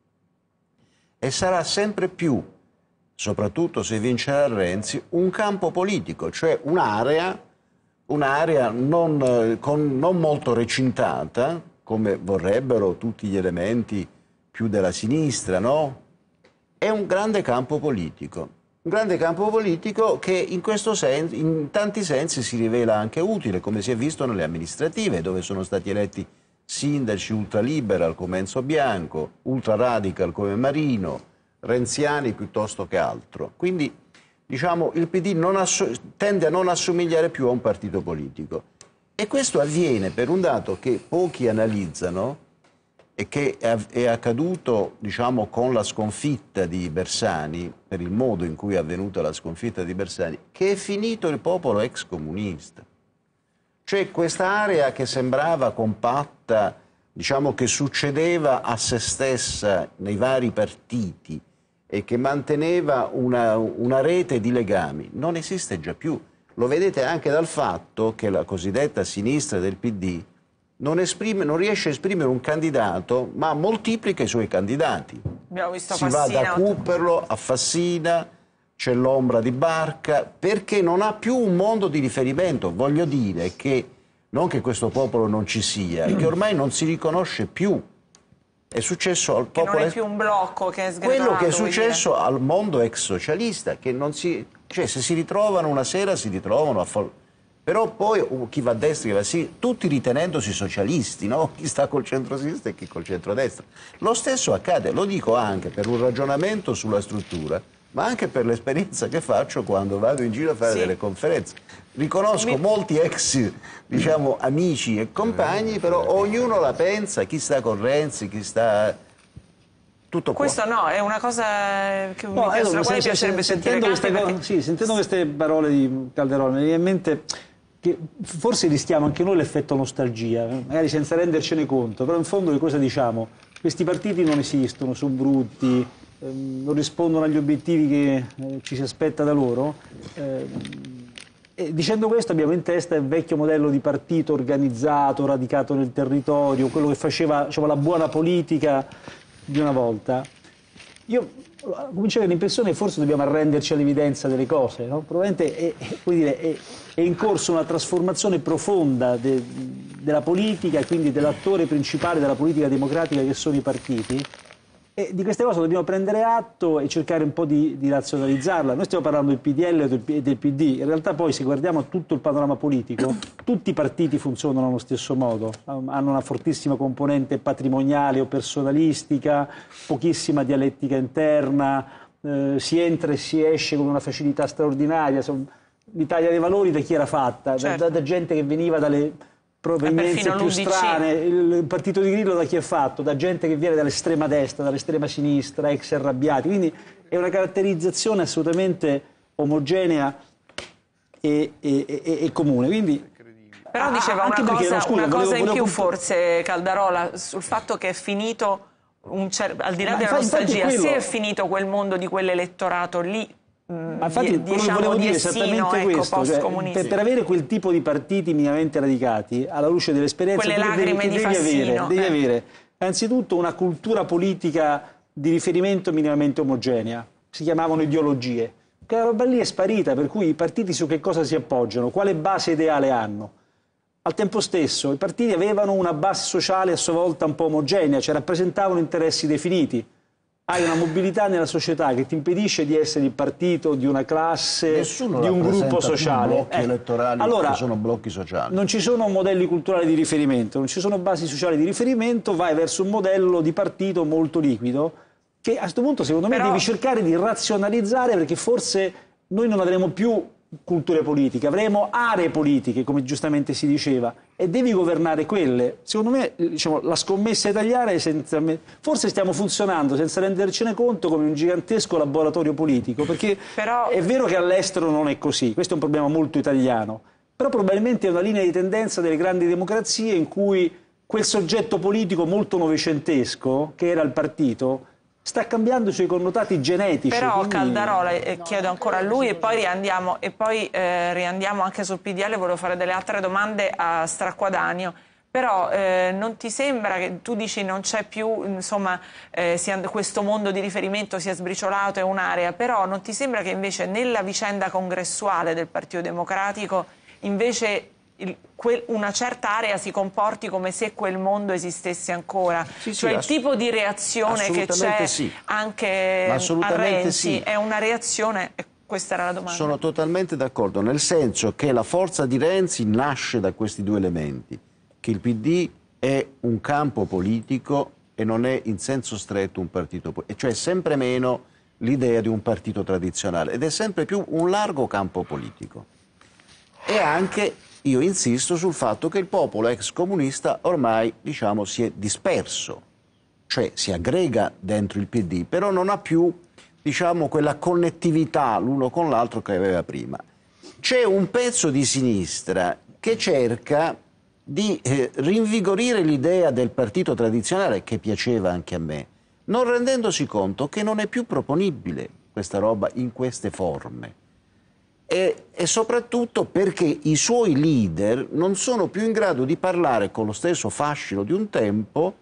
E sarà sempre più, soprattutto se vincerà Renzi, un campo politico, cioè un'area un'area non, con, non molto recintata, come vorrebbero tutti gli elementi più della sinistra, no? È un grande campo politico, un grande campo politico che in questo senso, in tanti sensi si rivela anche utile, come si è visto nelle amministrative, dove sono stati eletti sindaci ultraliberal come Enzo Bianco, ultraradical come Marino, renziani piuttosto che altro. Quindi, diciamo, il P D non tende a non assomigliare più a un partito politico. E questo avviene per un dato che pochi analizzano e che è accaduto, diciamo, con la sconfitta di Bersani, per il modo in cui è avvenuta la sconfitta di Bersani, che è finito il popolo ex comunista. Cioè questa area che sembrava compatta, diciamo che succedeva a se stessa nei vari partiti, e che manteneva una, una rete di legami, non esiste già più. Lo vedete anche dal fatto che la cosiddetta sinistra del P D non, esprime, non riesce a esprimere un candidato, ma moltiplica i suoi candidati. Abbiamo visto si Fassina, va da Cuperlo a Fassina, c'è l'ombra di Barca, perché non ha più un mondo di riferimento. Voglio dire che, non che questo popolo non ci sia, è che ormai non si riconosce più. È successo al popolo. Che non è più un blocco che è sgretolato. Quello che è successo al mondo ex socialista, che non si. Cioè, se si ritrovano una sera, si ritrovano a fol... Però poi uh, chi va a destra, chi va a sinistra, tutti ritenendosi socialisti, no? Chi sta col centro-sinistra e chi col centro-destra. Lo stesso accade, lo dico anche per un ragionamento sulla struttura, ma anche per l'esperienza che faccio quando vado in giro a fare sì. delle conferenze. Riconosco Mi... molti ex, diciamo, amici e compagni, però ognuno la pensa, chi sta con Renzi, chi sta... Tutto qua. Questo no, è una cosa che no, mi piace, allora, se, piacerebbe se, sentire queste, perché... sì, sentendo queste parole di Calderone, mi viene in mente che forse rischiamo anche noi l'effetto nostalgia, magari senza rendercene conto, però in fondo che cosa diciamo? Questi partiti non esistono, sono brutti, ehm, non rispondono agli obiettivi che eh, ci si aspetta da loro. Eh, E dicendo questo abbiamo in testa il vecchio modello di partito organizzato, radicato nel territorio, quello che faceva, diciamo, la buona politica di una volta. Io comincio a avere l'impressione che forse dobbiamo arrenderci all'evidenza delle cose, no? Probabilmente è, è, dire, è, è in corso una trasformazione profonda de, della politica e quindi dell'attore principale della politica democratica che sono i partiti. E di queste cose dobbiamo prendere atto e cercare un po' di, di razionalizzarla. Noi stiamo parlando del P D L e del, del P D, in realtà poi se guardiamo tutto il panorama politico, tutti i partiti funzionano allo stesso modo, hanno una fortissima componente patrimoniale o personalistica, pochissima dialettica interna, eh, si entra e si esce con una facilità straordinaria. L'Italia dei Valori da chi era fatta? Certo. Da, da gente che veniva dalle provenienze più strane. Il partito di Grillo da chi è fatto? Da gente che viene dall'estrema destra, dall'estrema sinistra, ex arrabbiati, quindi è una caratterizzazione assolutamente omogenea e, e, e, e comune. Quindi, però diceva una cosa, perché, no, scusa, una volevo, cosa in volevo... più forse, Caldarola, sul fatto che è finito, un cer... al di là Ma della infatti, nostalgia, quello... se è finito quel mondo di quell'elettorato lì Ma infatti di, quello diciamo, che volevo di dire è Essino, esattamente ecco, questo, cioè, per, per avere quel tipo di partiti minimamente radicati, alla luce dell'esperienza, quelle lacrime devi, di devi, Fassino, avere, devi eh. avere innanzitutto una cultura politica di riferimento minimamente omogenea, si chiamavano ideologie. Quella roba lì è sparita, per cui i partiti su che cosa si appoggiano, quale base ideale hanno. Al tempo stesso i partiti avevano una base sociale a sua volta un po' omogenea, cioè rappresentavano interessi definiti. Hai una mobilità nella società che ti impedisce di essere il partito di una classe, Nessuno di un gruppo più sociale. blocchi Eh, elettorali allora, che sono blocchi sociali. non ci sono modelli culturali di riferimento, non ci sono basi sociali di riferimento, vai verso un modello di partito molto liquido che a questo punto secondo me Però... devi cercare di razionalizzare, perché forse noi non avremo più culture politiche, avremo aree politiche, come giustamente si diceva, e devi governare quelle. Secondo me, diciamo, la scommessa italiana è essenzialmente... Forse stiamo funzionando, senza rendercene conto, come un gigantesco laboratorio politico, perché Però... è vero che all'estero non è così, questo è un problema molto italiano, però probabilmente è una linea di tendenza delle grandi democrazie in cui quel soggetto politico molto novecentesco, che era il partito, sta cambiando i suoi connotati genetici. Però quindi... Caldarola, eh, chiedo ancora a lui e poi riandiamo, e poi, eh, riandiamo anche sul P D L, volevo fare delle altre domande a Stracquadanio. Però eh, non ti sembra che tu dici non c'è più, insomma, eh, sia, questo mondo di riferimento si è sbriciolato, è un'area, però non ti sembra che invece nella vicenda congressuale del Partito Democratico invece il, quel, una certa area si comporti come se quel mondo esistesse ancora? Sì, cioè sì, il tipo di reazione che c'è sì. anche a Renzi sì. è una reazione... Questa era la domanda. Sono totalmente d'accordo, nel senso che la forza di Renzi nasce da questi due elementi, che il P D è un campo politico e non è in senso stretto un partito politico, cioè sempre meno l'idea di un partito tradizionale ed è sempre più un largo campo politico. E anche, io insisto sul fatto che il popolo ex comunista ormai, diciamo, si è disperso, cioè si aggrega dentro il P D, però non ha più, diciamo, quella connettività l'uno con l'altro che aveva prima. C'è un pezzo di sinistra che cerca di eh, rinvigorire l'idea del partito tradizionale, che piaceva anche a me, non rendendosi conto che non è più proponibile questa roba in queste forme. E, e soprattutto perché i suoi leader non sono più in grado di parlare con lo stesso fascino di un tempo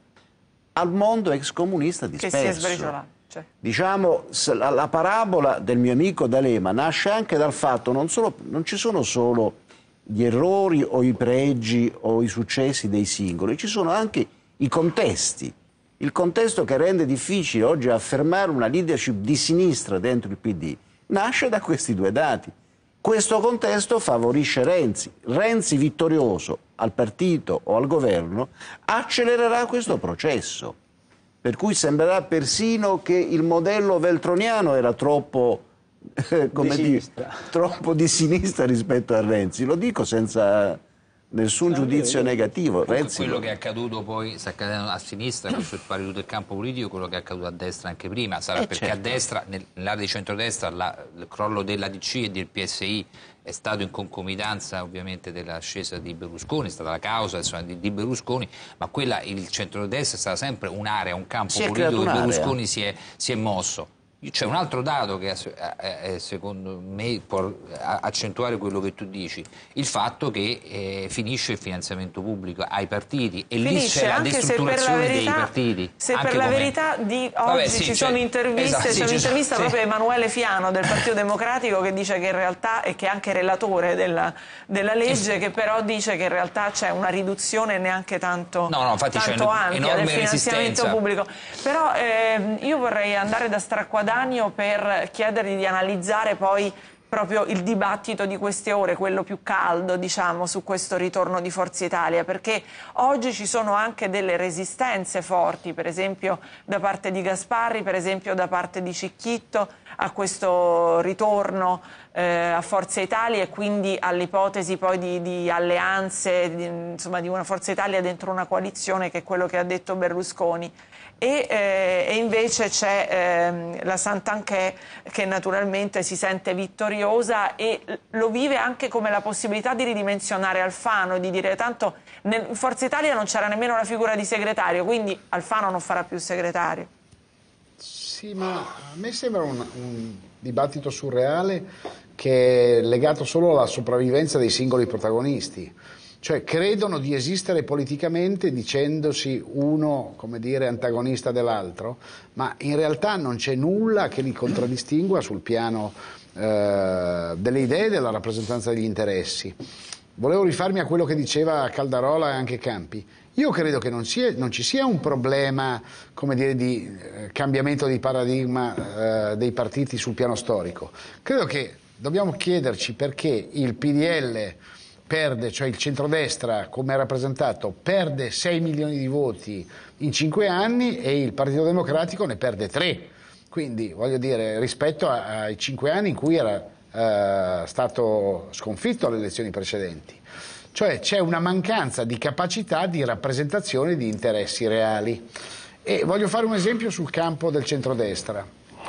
al mondo ex comunista disperso. Che si è sbriciolato. Cioè. Diciamo, la, la parabola del mio amico D'Alema nasce anche dal fatto non solo, non ci sono solo gli errori o i pregi o i successi dei singoli, ci sono anche i contesti. Il contesto che rende difficile oggi affermare una leadership di sinistra dentro il P D nasce da questi due dati. Questo contesto favorisce Renzi. Renzi vittorioso al partito o al governo accelererà questo processo. Per cui sembrerà persino che il modello veltroniano era troppo, eh, come di dire, sinistra. troppo di sinistra rispetto a Renzi. Lo dico senza nessun giudizio negativo. Renzi quello lo... che è accaduto poi, sta accadendo a sinistra, questo parli tu del campo politico, quello che è accaduto a destra anche prima, sarà Eh, perché certo. a destra, nell'area di centrodestra, la, il crollo della D C e del P S I è stato in concomitanza ovviamente dell'ascesa di Berlusconi, è stata la causa insomma, di, di Berlusconi, ma quella, il centrodestra è stata sempre un'area, un campo Si è politico dove creato un'area. Berlusconi si è, si è mosso. C'è un altro dato che eh, secondo me può accentuare quello che tu dici, il fatto che eh, finisce il finanziamento pubblico ai partiti e Finisce, lì c'è la anche se per la destrutturazione verità, dei partiti. Se anche per la come... verità di oggi Vabbè, sì, ci cioè, sono interviste, esatto, c'è sì, un'intervista sì. proprio a Emanuele Fiano del Partito Democratico che dice che in realtà, e che è anche relatore della, della legge, che però dice che in realtà c'è una riduzione neanche tanto, no, no, infatti tanto c'è ampia enorme del finanziamento resistenza. pubblico. Però eh, io vorrei andare da Stracquadanio per chiedergli di analizzare poi proprio il dibattito di queste ore, quello più caldo, diciamo, su questo ritorno di Forza Italia, perché oggi ci sono anche delle resistenze forti, per esempio da parte di Gasparri, per esempio da parte di Cicchitto, a questo ritorno eh, a Forza Italia e quindi all'ipotesi poi di, di alleanze, di, insomma, di una Forza Italia dentro una coalizione, che è quello che ha detto Berlusconi. E, eh, e invece c'è eh, la Santanchè che naturalmente si sente vittoriosa e lo vive anche come la possibilità di ridimensionare Alfano, di dire tanto nel, in Forza Italia non c'era nemmeno la figura di segretario, quindi Alfano non farà più segretario. Sì, ma a me sembra un, un, dibattito surreale che è legato solo alla sopravvivenza dei singoli protagonisti. Cioè credono di esistere politicamente dicendosi uno, come dire, antagonista dell'altro, ma in realtà non c'è nulla che li contraddistingua sul piano eh, delle idee e della rappresentanza degli interessi. Volevo rifarmi a quello che diceva Caldarola e anche Campi. Io credo che non, sia, non ci sia un problema, come dire, di eh, cambiamento di paradigma eh, dei partiti sul piano storico. Credo che dobbiamo chiederci perché il P D L perde, cioè il centrodestra come rappresentato, perde sei milioni di voti in cinque anni e il Partito Democratico ne perde tre. Quindi, voglio dire, rispetto a, ai cinque anni in cui era eh, stato sconfitto alle elezioni precedenti. Cioè c'è una mancanza di capacità di rappresentazione di interessi reali. E voglio fare un esempio sul campo del centrodestra.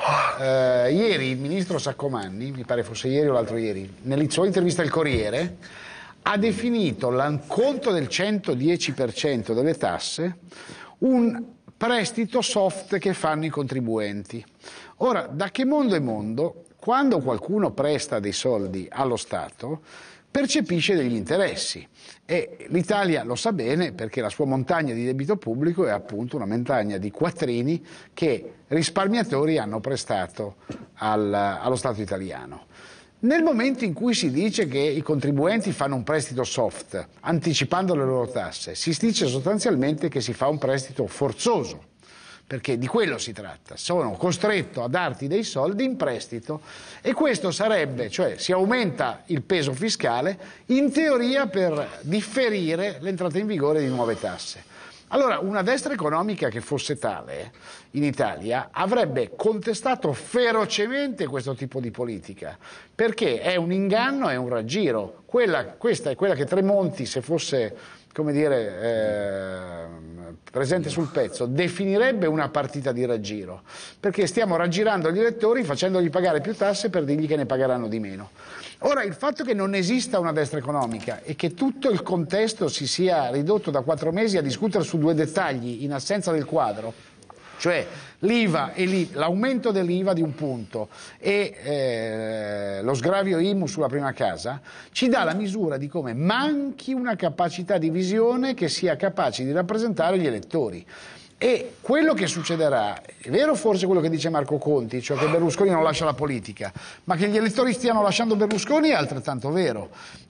Eh, ieri il ministro Saccomanni, mi pare fosse ieri o l'altro ieri, nella sua intervista al Corriere, ha definito l'acconto del centodieci per cento delle tasse un prestito soft che fanno i contribuenti. Ora, da che mondo è mondo, quando qualcuno presta dei soldi allo Stato, percepisce degli interessi e l'Italia lo sa bene perché la sua montagna di debito pubblico è appunto una montagna di quattrini che risparmiatori hanno prestato al, allo Stato italiano. Nel momento in cui si dice che i contribuenti fanno un prestito soft, anticipando le loro tasse, si dice sostanzialmente che si fa un prestito forzoso, perché di quello si tratta. Sono costretto a darti dei soldi in prestito e questo sarebbe, cioè si aumenta il peso fiscale, in teoria per differire l'entrata in vigore di nuove tasse. Allora, una destra economica che fosse tale in Italia avrebbe contestato ferocemente questo tipo di politica, perché è un inganno, è un raggiro. Quella, questa è quella che Tremonti, se fosse, come dire, eh, presente sul pezzo, definirebbe una partita di raggiro, perché stiamo raggirando gli elettori facendogli pagare più tasse per dirgli che ne pagheranno di meno. Ora, il fatto che non esista una destra economica e che tutto il contesto si sia ridotto da quattro mesi a discutere su due dettagli in assenza del quadro, cioè l'I V A e l'aumento dell'I V A di un punto e eh, lo sgravio I M U sulla prima casa, ci dà la misura di come manchi una capacità di visione che sia capace di rappresentare gli elettori. E quello che succederà, è vero forse quello che dice Marco Conti, cioè che Berlusconi non lascia la politica, ma che gli elettori stiano lasciando Berlusconi è altrettanto vero.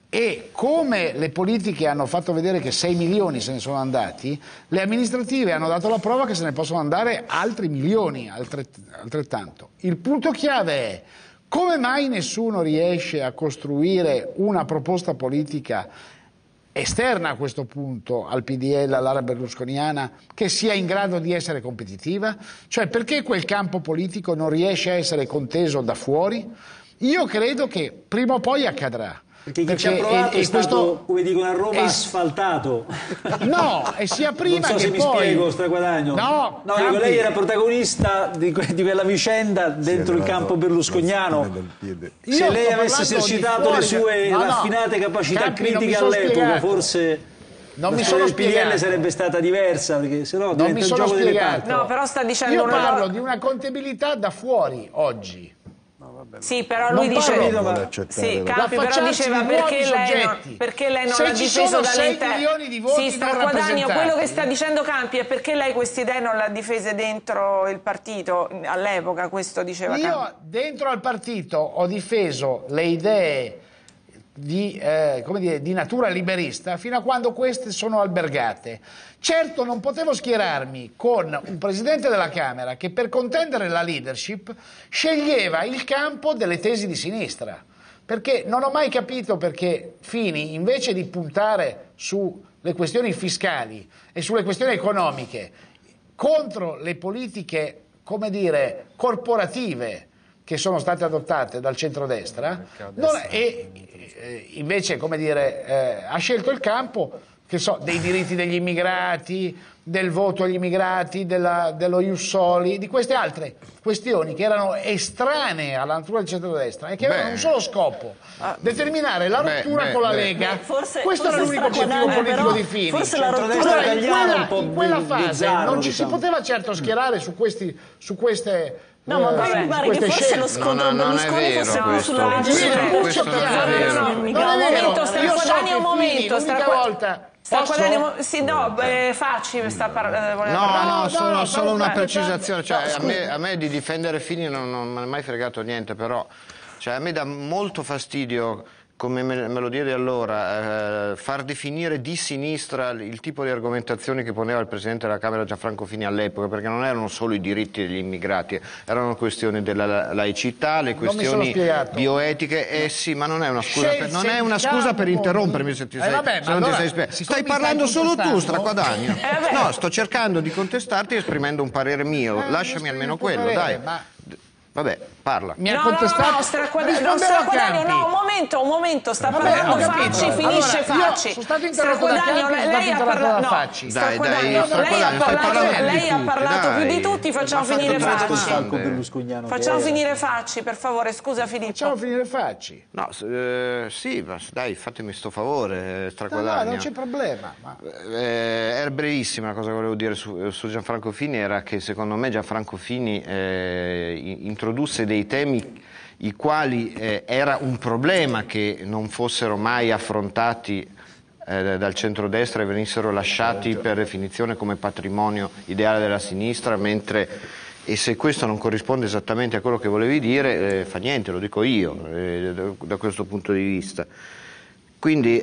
E come le politiche hanno fatto vedere che sei milioni se ne sono andati, le amministrative hanno dato la prova che se ne possono andare altri milioni, altrettanto. Il punto chiave è come mai nessuno riesce a costruire una proposta politica esterna a questo punto al P D L, all'area berlusconiana, che sia in grado di essere competitiva? Cioè perché quel campo politico non riesce a essere conteso da fuori? Io credo che prima o poi accadrà. Perché chi ci ha provato è, è stato, questo, come dicono a Roma, è, asfaltato. No, e sia prima non so che se poi... mi spiego, Straguadagno. No, no dico, lei era protagonista di, di quella vicenda dentro sì, il campo berlusconiano. Se lei avesse esercitato fuori, le sue no, raffinate no, capacità Campi, critiche all'epoca, forse... Non mi sono il P D L sarebbe stata diversa, perché sennò non mi sono spiegato. No, però sta dicendo Io una parlo cosa... di una contabilità da fuori oggi. Sì, però lui non dice ma... sì, Campi però diceva perché lei, non, perché lei non l'ha difeso dall'interno. Sì, Straguadagno, quello che sta dicendo Campi è perché lei queste idee non le ha difese dentro il partito all'epoca, questo diceva Io Campi. Dentro al partito ho difeso le idee di, eh, come dire, di natura liberista fino a quando queste sono albergate. Certo non potevo schierarmi con un presidente della Camera che per contendere la leadership sceglieva il campo delle tesi di sinistra, perché non ho mai capito perché Fini, invece di puntare sulle questioni fiscali e sulle questioni economiche contro le politiche, come dire, corporative che sono state adottate dal centrodestra, non, e eh, invece, come dire, eh, ha scelto il campo, che so, dei diritti degli immigrati, del voto agli immigrati, della, dello ius soli, di queste altre questioni che erano estranee alla natura del centrodestra e che avevano un solo scopo, determinare la rottura beh, con la beh, Lega. Beh, forse, questo forse era l'unico obiettivo politico di Fini. Forse la rottura in quella, un po' in quella fase bizzarro, non ci diciamo. si poteva certo schierare su, questi, su queste No, ma poi mi pare che forse scelte. lo scontro No, no, non è Berlusconi vero fosse più questo. sulla legge Questo- Ferruccio questo per non è fare vero. le No, un immigrazioni. momento, Io so Stracodani, che un momento. Fini, l'unica Straco- volta... Stracodani, Posso? mo- sì, no, beh, Facci sta par- eh, voleva No, parlare. no, no, solo, no, solo stavo una fa- precisazione, cioè, no, a, me, a me di difendere Fini non, non mi è mai fregato niente, però cioè, a me dà molto fastidio, come me, me lo dire allora, eh, far definire di sinistra il tipo di argomentazioni che poneva il Presidente della Camera Gianfranco Fini all'epoca, perché non erano solo i diritti degli immigrati, erano questioni della laicità, le questioni bioetiche, eh sì, ma non è una scusa per, non è una scusa per interrompermi se, ti sei, Eh, vabbè, se non allora, ti sei spiegato. Stai siccome parlando stai solo tu, contestando- Stracodagno. Eh, No, sto cercando di contestarti esprimendo un parere mio, Eh, lasciami esprimi almeno il tuo quello, parere, dai. ma- Vabbè, parla. Mi ha No, no, no, contestato... no, Stracodani, no, Risponderò a Stracodani, Campi. no, un momento, un momento, sta Vabbè, parlando ho capito. Facci, finisce Allora, io Facci. sono stato interrotto da Stracodani, Campi, sono lei stato ha interrotto parlato, da no, Facci. Dai, Stracodani, dai, lei ha Stracodani, stai parlato, parlando lei di ha tutti, parlato più dai. di tutti, facciamo Ma finire fatto Facci. tutto Falco berlusconiano. Facciamo che è. finire Facci, per favore, scusa Filippo. Facciamo finire Facci. No, eh, sì, ma dai, fatemi sto favore, No, no, Stracodagno. non c'è problema. Ma... Eh, era brevissima la cosa che volevo dire su, su Gianfranco Fini, era che secondo me Gianfranco Fini eh, introdusse dei temi i quali eh, era un problema che non fossero mai affrontati eh, dal centrodestra e venissero lasciati per definizione come patrimonio ideale della sinistra, mentre, e se questo non corrisponde esattamente a quello che volevi dire, eh, fa niente, lo dico io, eh, da, da questo punto di vista. Quindi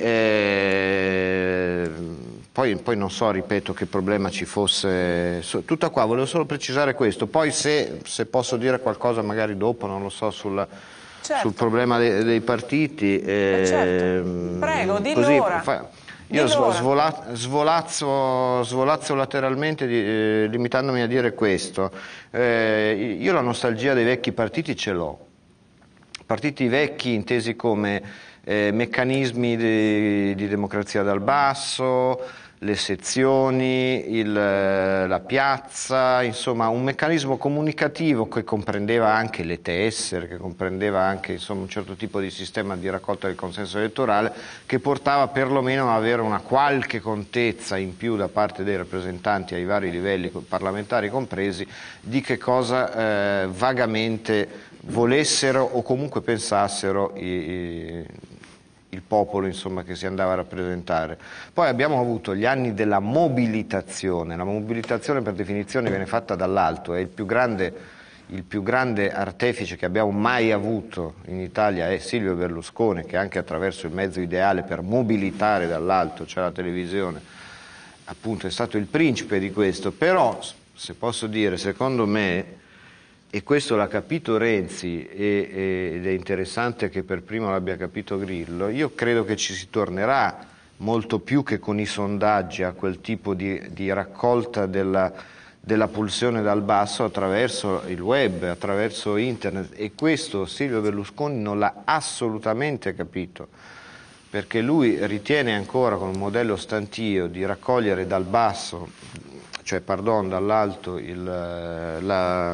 eh, poi, poi non so, ripeto, che problema ci fosse, so, tutta qua, volevo solo precisare questo, poi se, se posso dire qualcosa magari dopo, non lo so, sulla, Certo. sul problema dei, dei partiti. Eh, certo. Prego, dillo così, ora. fa- io Dillo ora. svola, svolazzo, svolazzo lateralmente di, eh, limitandomi a dire questo. Eh, io la nostalgia dei vecchi partiti ce l'ho, partiti vecchi intesi come Eh, meccanismi di, di democrazia dal basso, le sezioni, il, la piazza, insomma un meccanismo comunicativo che comprendeva anche le tessere, che comprendeva anche insomma, un certo tipo di sistema di raccolta del consenso elettorale che portava perlomeno ad avere una qualche contezza in più da parte dei rappresentanti ai vari livelli parlamentari compresi di che cosa eh, vagamente volessero o comunque pensassero i, i, il popolo insomma, che si andava a rappresentare. Poi abbiamo avuto gli anni della mobilitazione, la mobilitazione per definizione viene fatta dall'alto, è il più grande, il più grande artefice che abbiamo mai avuto in Italia è Silvio Berlusconi, che anche attraverso il mezzo ideale per mobilitare dall'alto, cioè la televisione, appunto è stato il principe di questo, però se posso dire, secondo me, e questo l'ha capito Renzi e, e, ed è interessante che per primo l'abbia capito Grillo, io credo che ci si tornerà molto più che con i sondaggi a quel tipo di, di raccolta della, della pulsione dal basso attraverso il web, attraverso internet, e questo Silvio Berlusconi non l'ha assolutamente capito, perché lui ritiene ancora con un modello stantio di raccogliere dal basso, cioè pardon, dall'alto il, la,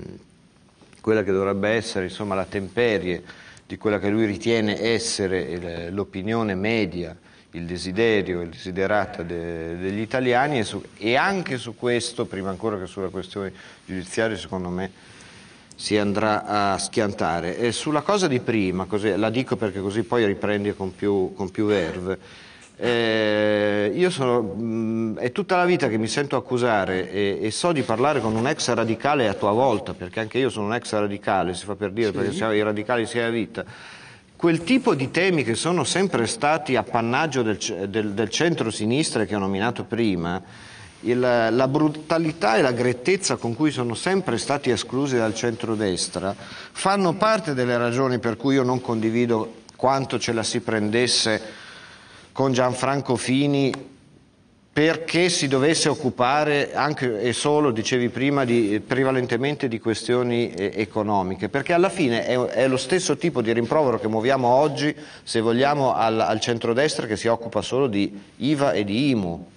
quella che dovrebbe essere insomma, la temperie di quella che lui ritiene essere l'opinione media, il desiderio, il desiderata de, degli italiani, e, su, e anche su questo, prima ancora che sulla questione giudiziaria, secondo me si andrà a schiantare. E sulla cosa di prima, così, la dico perché così poi riprendi con più, con più verve. Eh, io sono, mh, è tutta la vita che mi sento accusare e, e so di parlare con un ex radicale a tua volta, perché anche io sono un ex radicale, si fa per dire, sì. Perché siamo, i radicali sia a vita. Quel tipo di temi che sono sempre stati appannaggio del, del, del centro-sinistra che ho nominato prima, il, la brutalità e la grettezza con cui sono sempre stati esclusi dal centrodestra, fanno parte delle ragioni per cui io non condivido quanto ce la si prendesse con Gianfranco Fini perché si dovesse occupare anche e solo, dicevi prima, di, prevalentemente di questioni eh, economiche, perché alla fine è, è lo stesso tipo di rimprovero che muoviamo oggi, se vogliamo, al, al centrodestra che si occupa solo di I V A e di I M U.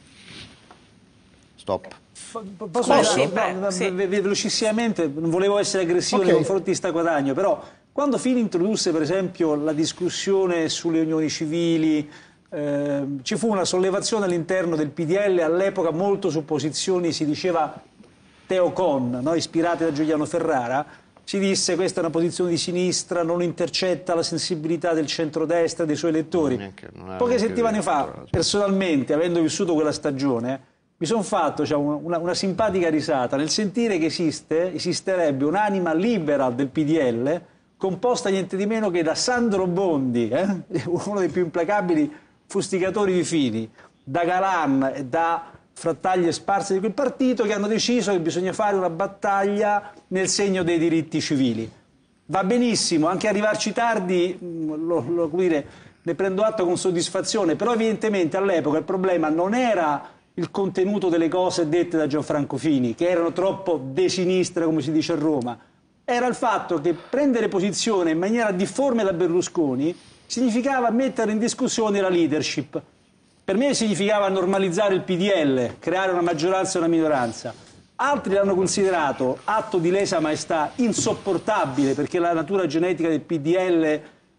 Stop. Posso Posso? dire, Beh, no, sì. velocissimamente, non volevo essere aggressivo Okay. nei confronti di Stracodagno, però quando Fini introdusse per esempio la discussione sulle unioni civili, eh, ci fu una sollevazione all'interno del P D L, all'epoca molto su posizioni, si diceva, Teocon, no? Ispirate da Giuliano Ferrara, si disse questa è una posizione di sinistra, non intercetta la sensibilità del centrodestra, dei suoi elettori. Poche settimane fa, personalmente, avendo vissuto quella stagione, mi sono fatto cioè, una, una simpatica risata nel sentire che esiste, esisterebbe un'anima libera del P D L composta niente di meno che da Sandro Bondi, eh? uno dei più implacabili fustigatori di Fini, da Galan e da frattaglie sparse di quel partito, che hanno deciso che bisogna fare una battaglia nel segno dei diritti civili. Va benissimo, anche arrivarci tardi, lo, lo, dire, ne prendo atto con soddisfazione, però evidentemente all'epoca il problema non era il contenuto delle cose dette da Gianfranco Fini, che erano troppo de sinistra, come si dice a Roma. Era il fatto che prendere posizione in maniera difforme da Berlusconi significava mettere in discussione la leadership. Per me significava normalizzare il P D L, creare una maggioranza e una minoranza. Altri l'hanno considerato atto di lesa maestà insopportabile, perché la natura genetica del P D L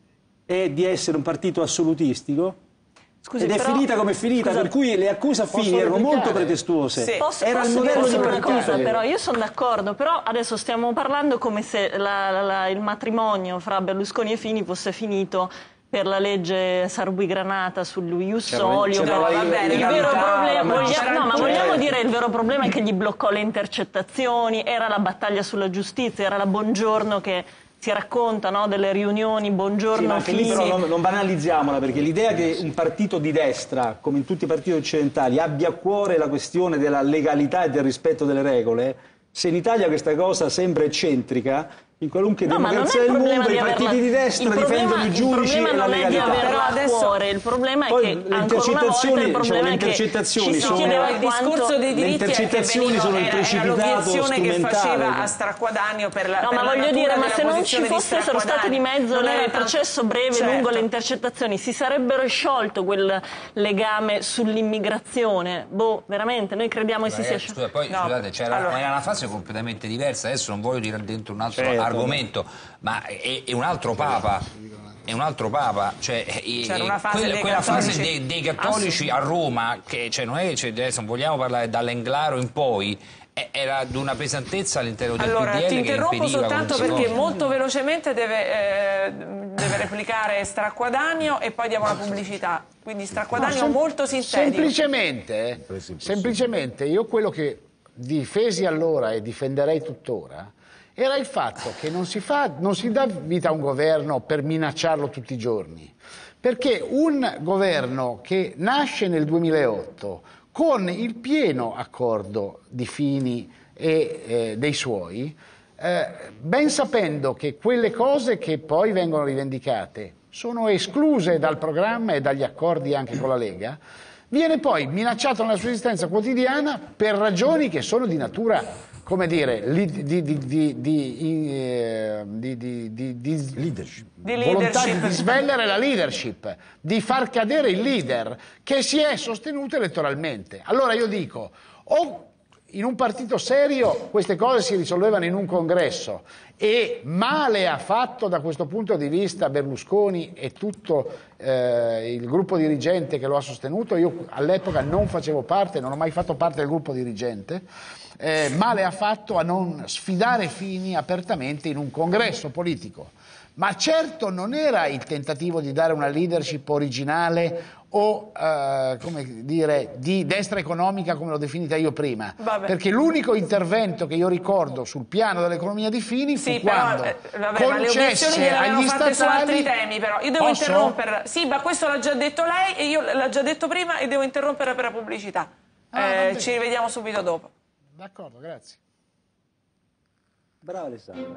è di essere un partito assolutistico. Scusi, ed è però, finita come è finita, scusa, per cui le accuse a Fini erano molto pretestuose. Sì. Posso, Era posso il modello di una partito. cosa, però io sono d'accordo, però adesso stiamo parlando come se la, la, la, il matrimonio fra Berlusconi e Fini fosse finito per la legge Sarbi-Granata sull'Ius Solio. No, va bene, il vero problema, ma vogliamo, no, ma vogliamo dire il vero problema è che gli bloccò le intercettazioni, era la battaglia sulla giustizia, era la Buongiorno che si racconta, no, delle riunioni, Buongiorno, sì, Fini. Però non, non banalizziamola, perché l'idea che un partito di destra, come in tutti i partiti occidentali, abbia a cuore la questione della legalità e del rispetto delle regole, se in Italia questa cosa sembra eccentrica, in qualunque no, democrazia del mondo i partiti averla... di destra problema, difendono i giudici e la legalità. Il problema non è di averla a cuore, il problema è Poi, che le intercettazioni, diciamo, le intercettazioni sono, il discorso dei diritti le intercettazioni sono il precipitato strumentale che faceva a Straquadanio per la no, per ma la voglio dire, ma se non ci fossero di stati di mezzo il processo breve certo. lungo le intercettazioni, si sarebbero sciolto quel legame sull'immigrazione. Boh, veramente, noi crediamo che si sia scusa, poi no. Scusate, c'era allora. una fase completamente diversa, adesso non voglio dire dentro un altro certo. argomento, ma è, è un altro Papa, è un altro Papa, cioè una fase quella, dei quella cattolici. fase dei, dei cattolici a Roma, che cioè, non è, cioè, adesso non vogliamo parlare dall'Englaro in poi, era di una pesantezza all'interno del allora, P D L. Ti interrompo soltanto perché cosa. molto velocemente deve, eh, deve replicare Straquadanio e poi diamo la pubblicità. Quindi Straquadanio no, sem molto sintetico. Semplicemente, semplicemente io quello che difesi allora e difenderei tuttora era il fatto che non si, fa, non si dà vita a un governo per minacciarlo tutti i giorni, perché un governo che nasce nel duemilaotto con il pieno accordo di Fini e eh, dei suoi, eh, ben sapendo che quelle cose che poi vengono rivendicate sono escluse dal programma e dagli accordi anche con la Lega, viene poi minacciato nella sua esistenza quotidiana per ragioni che sono di natura, come dire, di, di, di, di, di, di, di, di leadership. volontà di svellere la leadership, di far cadere il leader che si è sostenuto elettoralmente. Allora io dico, o in un partito serio queste cose si risolvevano in un congresso, e male ha fatto da questo punto di vista Berlusconi e tutto eh, il gruppo dirigente che lo ha sostenuto. Io all'epoca non facevo parte, non ho mai fatto parte del gruppo dirigente, eh, male ha fatto a non sfidare Fini apertamente in un congresso politico. Ma certo non era il tentativo di dare una leadership originale o eh, come dire, di destra economica come l'ho definita io prima. Vabbè. Perché l'unico intervento che io ricordo sul piano dell'economia di Fini fu sì, quando però, eh, vabbè, concesse agli statali... su altri temi, però io devo Posso? interrompere. Sì, ma questo l'ha già detto lei e io l'ho già detto prima e devo interrompere per la pubblicità. Ah, eh, ci rivediamo subito dopo. D'accordo, grazie. Brava Alessandra.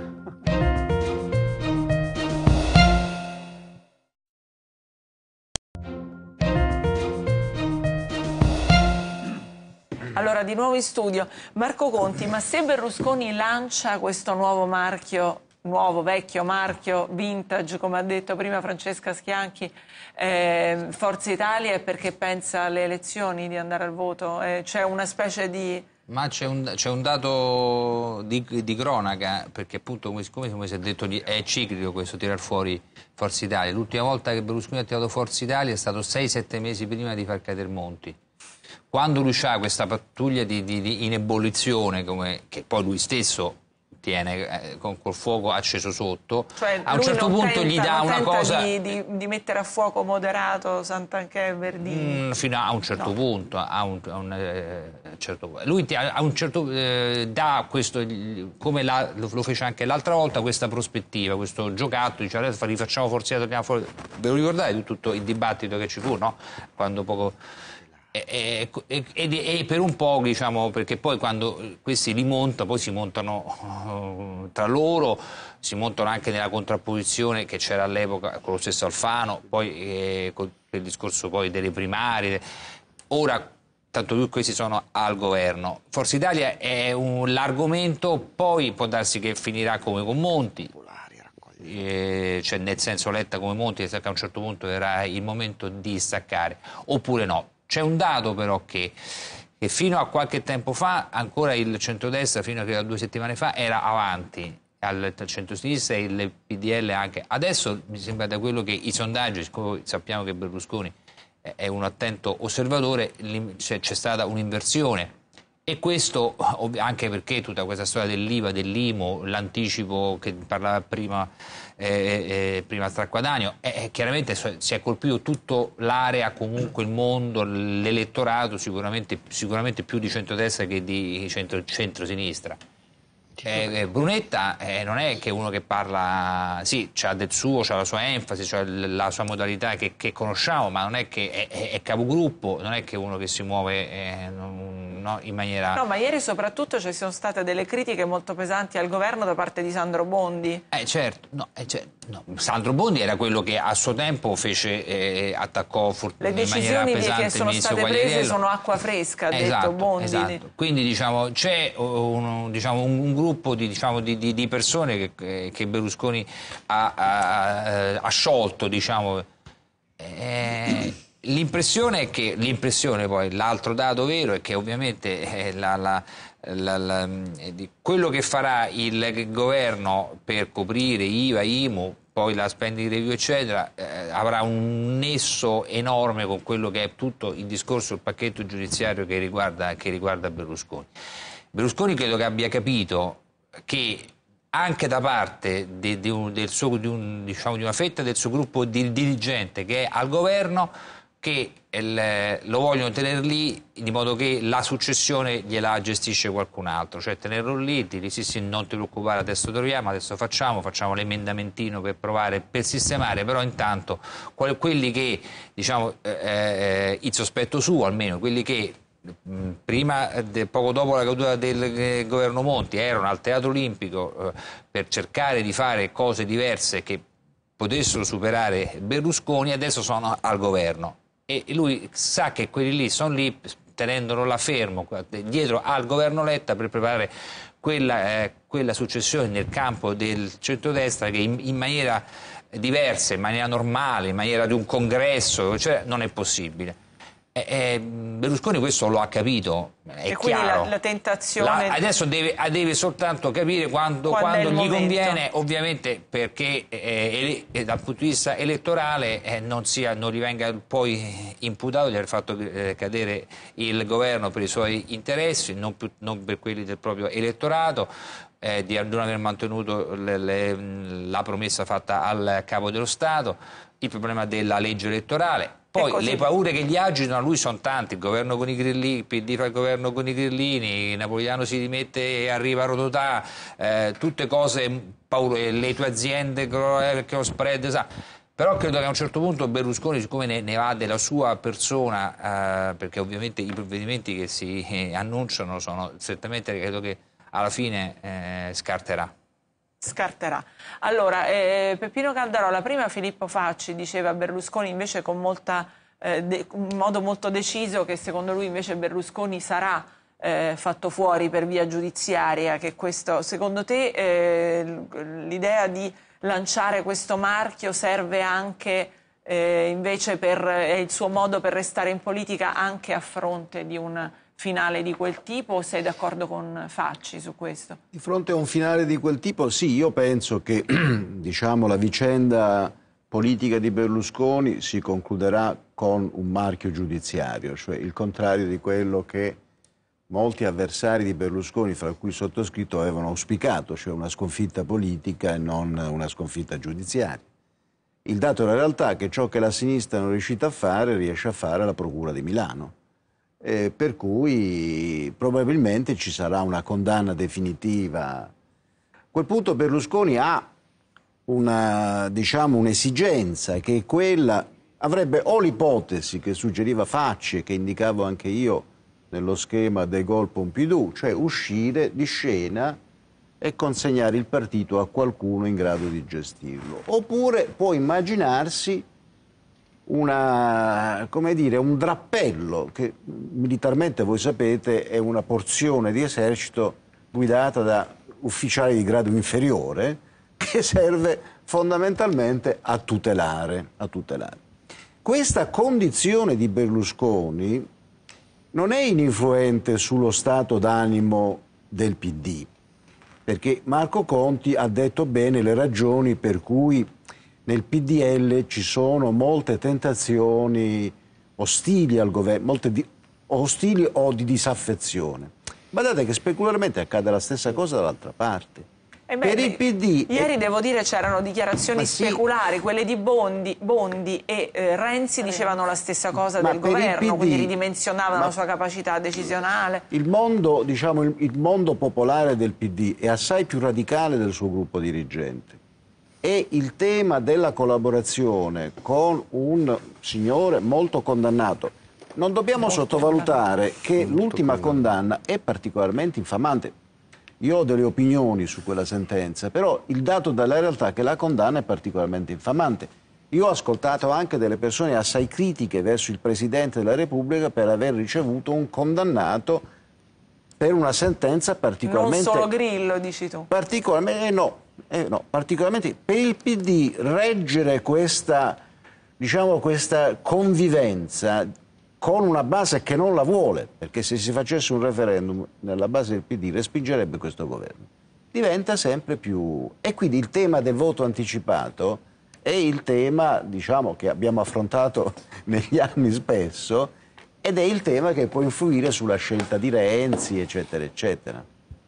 Allora, di nuovo in studio, Marco Conti, ma se Berlusconi lancia questo nuovo marchio, nuovo, vecchio marchio, vintage, come ha detto prima Francesca Schianchi, eh, Forza Italia, è perché pensa alle elezioni, di andare al voto? Eh, c'è una specie di... Ma c'è un, un dato di, di cronaca, perché appunto, come, come si è detto, è ciclico questo tirar fuori Forza Italia. L'ultima volta che Berlusconi ha tirato Forza Italia è stato sei sette mesi prima di far cadere Monti. quando lui ha questa pattuglia di, di, di in ebollizione, come, che poi lui stesso tiene eh, con col fuoco acceso sotto, cioè, a un certo punto tenta, gli dà una cosa di, di, di mettere a fuoco moderato Santanchè e Verdini mm, fino a un certo no. punto a un, a un eh, certo, lui ti, a un certo eh, dà questo, come la, lo, lo fece anche l'altra volta, questa prospettiva, questo giocattolo, dice adesso rifacciamo forziato, torniamo fuori. Ve lo ricordate tutto il dibattito che ci fu, no? Quando poco E, e, e, e per un po', diciamo, perché poi quando questi li montano, poi si montano uh, tra loro, si montano anche nella contrapposizione che c'era all'epoca con lo stesso Alfano, poi eh, con il discorso poi delle primarie. Ora, tanto più questi sono al governo. Forza Italia è un, l'argomento, poi può darsi che finirà come con Monti, eh, cioè nel senso Letta come Monti, che a un certo punto era il momento di staccare, oppure no. C'è un dato però che, che fino a qualche tempo fa ancora il centrodestra, fino a due settimane fa, era avanti al, al centrosinistra e il P D L anche. Adesso mi sembra, da quello che i sondaggi, sappiamo che Berlusconi è un attento osservatore, c'è, c'è stata un'inversione. E questo anche perché tutta questa storia dell'I V A, dell'I M U, l'anticipo che parlava prima, eh, eh, prima Stracquadanio, eh, chiaramente si è colpito tutta l'area, comunque il mondo, l'elettorato, sicuramente, sicuramente più di centrodestra che di centro, centrosinistra. Eh, Brunetta eh, non è che uno che parla, sì, c'ha del suo, c'ha la sua enfasi, c'ha la sua modalità che, che conosciamo, ma non è che è, è, è capogruppo, non è che uno che si muove eh, non, no, in maniera... No, ma ieri soprattutto ci sono state delle critiche molto pesanti al governo da parte di Sandro Bondi. Eh certo, no, eh, certo no. Sandro Bondi era quello che a suo tempo fece, eh, attaccò le decisioni che sono state prese sono acqua fresca, ha esatto, detto Bondi. Esatto. Quindi diciamo c'è un, diciamo, un, un gruppo di, diciamo, di, di, di persone che, che Berlusconi ha, ha, ha sciolto, diciamo. Eh, l'impressione è che, l'impressione poi, l'altro dato vero è che ovviamente eh, la, la, la, la, di quello che farà il governo per coprire I V A, I M U, poi la spending review eccetera, eh, avrà un nesso enorme con quello che è tutto il discorso, il pacchetto giudiziario che riguarda, che riguarda Berlusconi. Berlusconi credo che abbia capito che anche da parte di, di, un, del suo, di, un, diciamo, di una fetta del suo gruppo di dirigente che è al governo, che il, lo vogliono tenere lì di modo che la successione gliela gestisce qualcun altro, cioè tenerlo lì, dire sì sì non ti preoccupare, adesso troviamo, adesso facciamo, facciamo l'emendamentino per provare, per sistemare, però intanto quelli che, diciamo, eh, eh, il sospetto suo almeno, quelli che prima, de, poco dopo la caduta del eh, governo Monti erano al Teatro Olimpico eh, per cercare di fare cose diverse che potessero superare Berlusconi, adesso sono al governo e lui sa che quelli lì sono lì tenendolo là fermo dietro al governo Letta per preparare quella, eh, quella successione nel campo del centrodestra che in, in maniera diversa, in maniera normale, in maniera di un congresso, cioè, non è possibile. Eh, eh, Berlusconi questo lo ha capito, è e quindi chiaro. La, la tentazione la, adesso deve, deve soltanto capire quando, quando, quando gli momento. conviene, ovviamente perché eh, eh, dal punto di vista elettorale eh, non, sia, non gli venga poi imputato di aver fatto eh, cadere il governo per i suoi interessi, non, più, non per quelli del proprio elettorato, eh, di non aver mantenuto le, le, la promessa fatta al capo dello Stato, il problema della legge elettorale. Poi le paure che gli agitano a lui sono tante, il governo con i grillini, il P D fa il governo con i grillini, Napolitano si rimette e arriva a Rodotà, eh, tutte cose, paure, le tue aziende che lo spread, sa. Però credo che a un certo punto Berlusconi, siccome ne, ne va della sua persona, eh, perché ovviamente i provvedimenti che si eh, annunciano sono strettamente, credo che alla fine eh, scarterà. Scarterà. Allora, eh, Peppino Caldarola, prima Filippo Facci diceva a Berlusconi invece con molta, eh, de, in modo molto deciso che secondo lui invece Berlusconi sarà eh, fatto fuori per via giudiziaria, che questo, secondo te eh, l'idea di lanciare questo marchio serve anche eh, invece per è il suo modo per restare in politica anche a fronte di un finale di quel tipo, o sei d'accordo con Facci su questo? Di fronte a un finale di quel tipo, sì, io penso che diciamo, la vicenda politica di Berlusconi si concluderà con un marchio giudiziario, cioè il contrario di quello che molti avversari di Berlusconi, fra cui il sottoscritto, avevano auspicato, cioè una sconfitta politica e non una sconfitta giudiziaria. Il dato della realtà è che ciò che la sinistra non è riuscita a fare, riesce a fare la Procura di Milano. Eh, per cui probabilmente ci sarà una condanna definitiva. A quel punto Berlusconi ha una, diciamo, un'esigenza che è quella, avrebbe o l'ipotesi che suggeriva Facci e che indicavo anche io nello schema De Gaulle Pompidou, cioè uscire di scena e consegnare il partito a qualcuno in grado di gestirlo. Oppure può immaginarsi una, come dire, un drappello, che militarmente, voi sapete, è una porzione di esercito guidata da ufficiali di grado inferiore, che serve fondamentalmente a tutelare, a tutelare. Questa condizione di Berlusconi non è ininfluente sullo stato d'animo del P D, perché Marco Conti ha detto bene le ragioni per cui nel P D L ci sono molte tentazioni ostili al governo, molte di, ostili o di disaffezione. Guardate che specularmente accade la stessa cosa dall'altra parte. Eh beh, per il P D ieri, devo dire, c'erano dichiarazioni sì. speculari, quelle di Bondi, Bondi e eh, Renzi dicevano la stessa cosa ma del per governo, il P D, quindi ridimensionavano ma la sua capacità decisionale. Il mondo, diciamo, il, il mondo popolare del P D è assai più radicale del suo gruppo dirigente. E il tema della collaborazione con un signore molto condannato, non dobbiamo molto sottovalutare condannato. che l'ultima condanna è particolarmente infamante. Io ho delle opinioni su quella sentenza, però il dato della realtà è che la condanna è particolarmente infamante. Io ho ascoltato anche delle persone assai critiche verso il Presidente della Repubblica per aver ricevuto un condannato per una sentenza particolarmente... Non solo Grillo, dici tu. Particolarmente, eh no, eh no, particolarmente per il P D reggere questa, diciamo, questa convivenza con una base che non la vuole, perché se si facesse un referendum nella base del P D respingerebbe questo governo, diventa sempre più... E quindi il tema del voto anticipato è il tema, diciamo, che abbiamo affrontato negli anni spesso, ed è il tema che può influire sulla scelta di Renzi, eccetera, eccetera.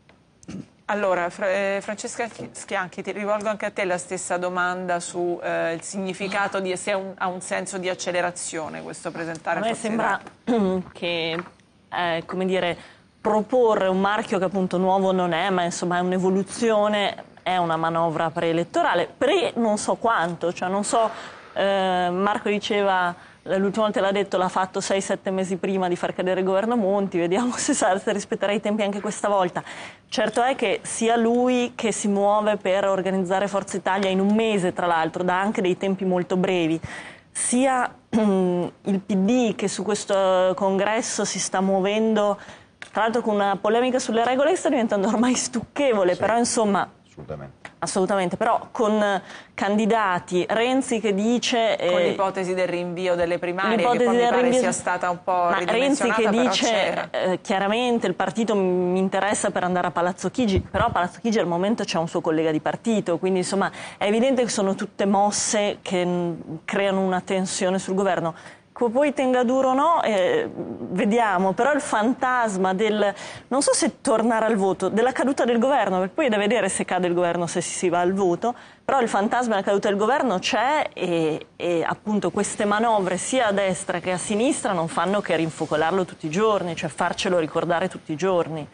Allora, Francesca Schianchi, ti rivolgo anche a te la stessa domanda su eh, il significato di se ha un, ha un senso di accelerazione questo presentare. A me sembra che, eh, come dire, proporre un marchio che appunto nuovo non è, ma insomma è un'evoluzione, è una manovra preelettorale, pre non so quanto, cioè non so, eh, Marco diceva... L'ultima volta l'ha detto, l'ha fatto sei sette mesi prima di far cadere il governo Monti, vediamo se, sa, se rispetterà i tempi anche questa volta. Certo è che sia lui che si muove per organizzare Forza Italia in un mese, tra l'altro, dà anche dei tempi molto brevi, sia il P D che su questo congresso si sta muovendo, tra l'altro con una polemica sulle regole che sta diventando ormai stucchevole, sì, però insomma... Assolutamente. Assolutamente, però con candidati, Renzi che dice... Con eh, l'ipotesi del rinvio delle primarie, che poi mi pare rinvio... sia stata un po' Ma Renzi che dice eh, chiaramente il partito mi interessa per andare a Palazzo Chigi, però a Palazzo Chigi al momento c'è un suo collega di partito, quindi insomma è evidente che sono tutte mosse che n- creano una tensione sul governo. Che poi tenga duro o no, eh, vediamo, però il fantasma del, non so se tornare al voto, della caduta del governo, perché poi è da vedere se cade il governo, se si va al voto, però il fantasma della caduta del governo c'è e, e appunto queste manovre sia a destra che a sinistra non fanno che rinfocolarlo tutti i giorni, cioè farcelo ricordare tutti i giorni.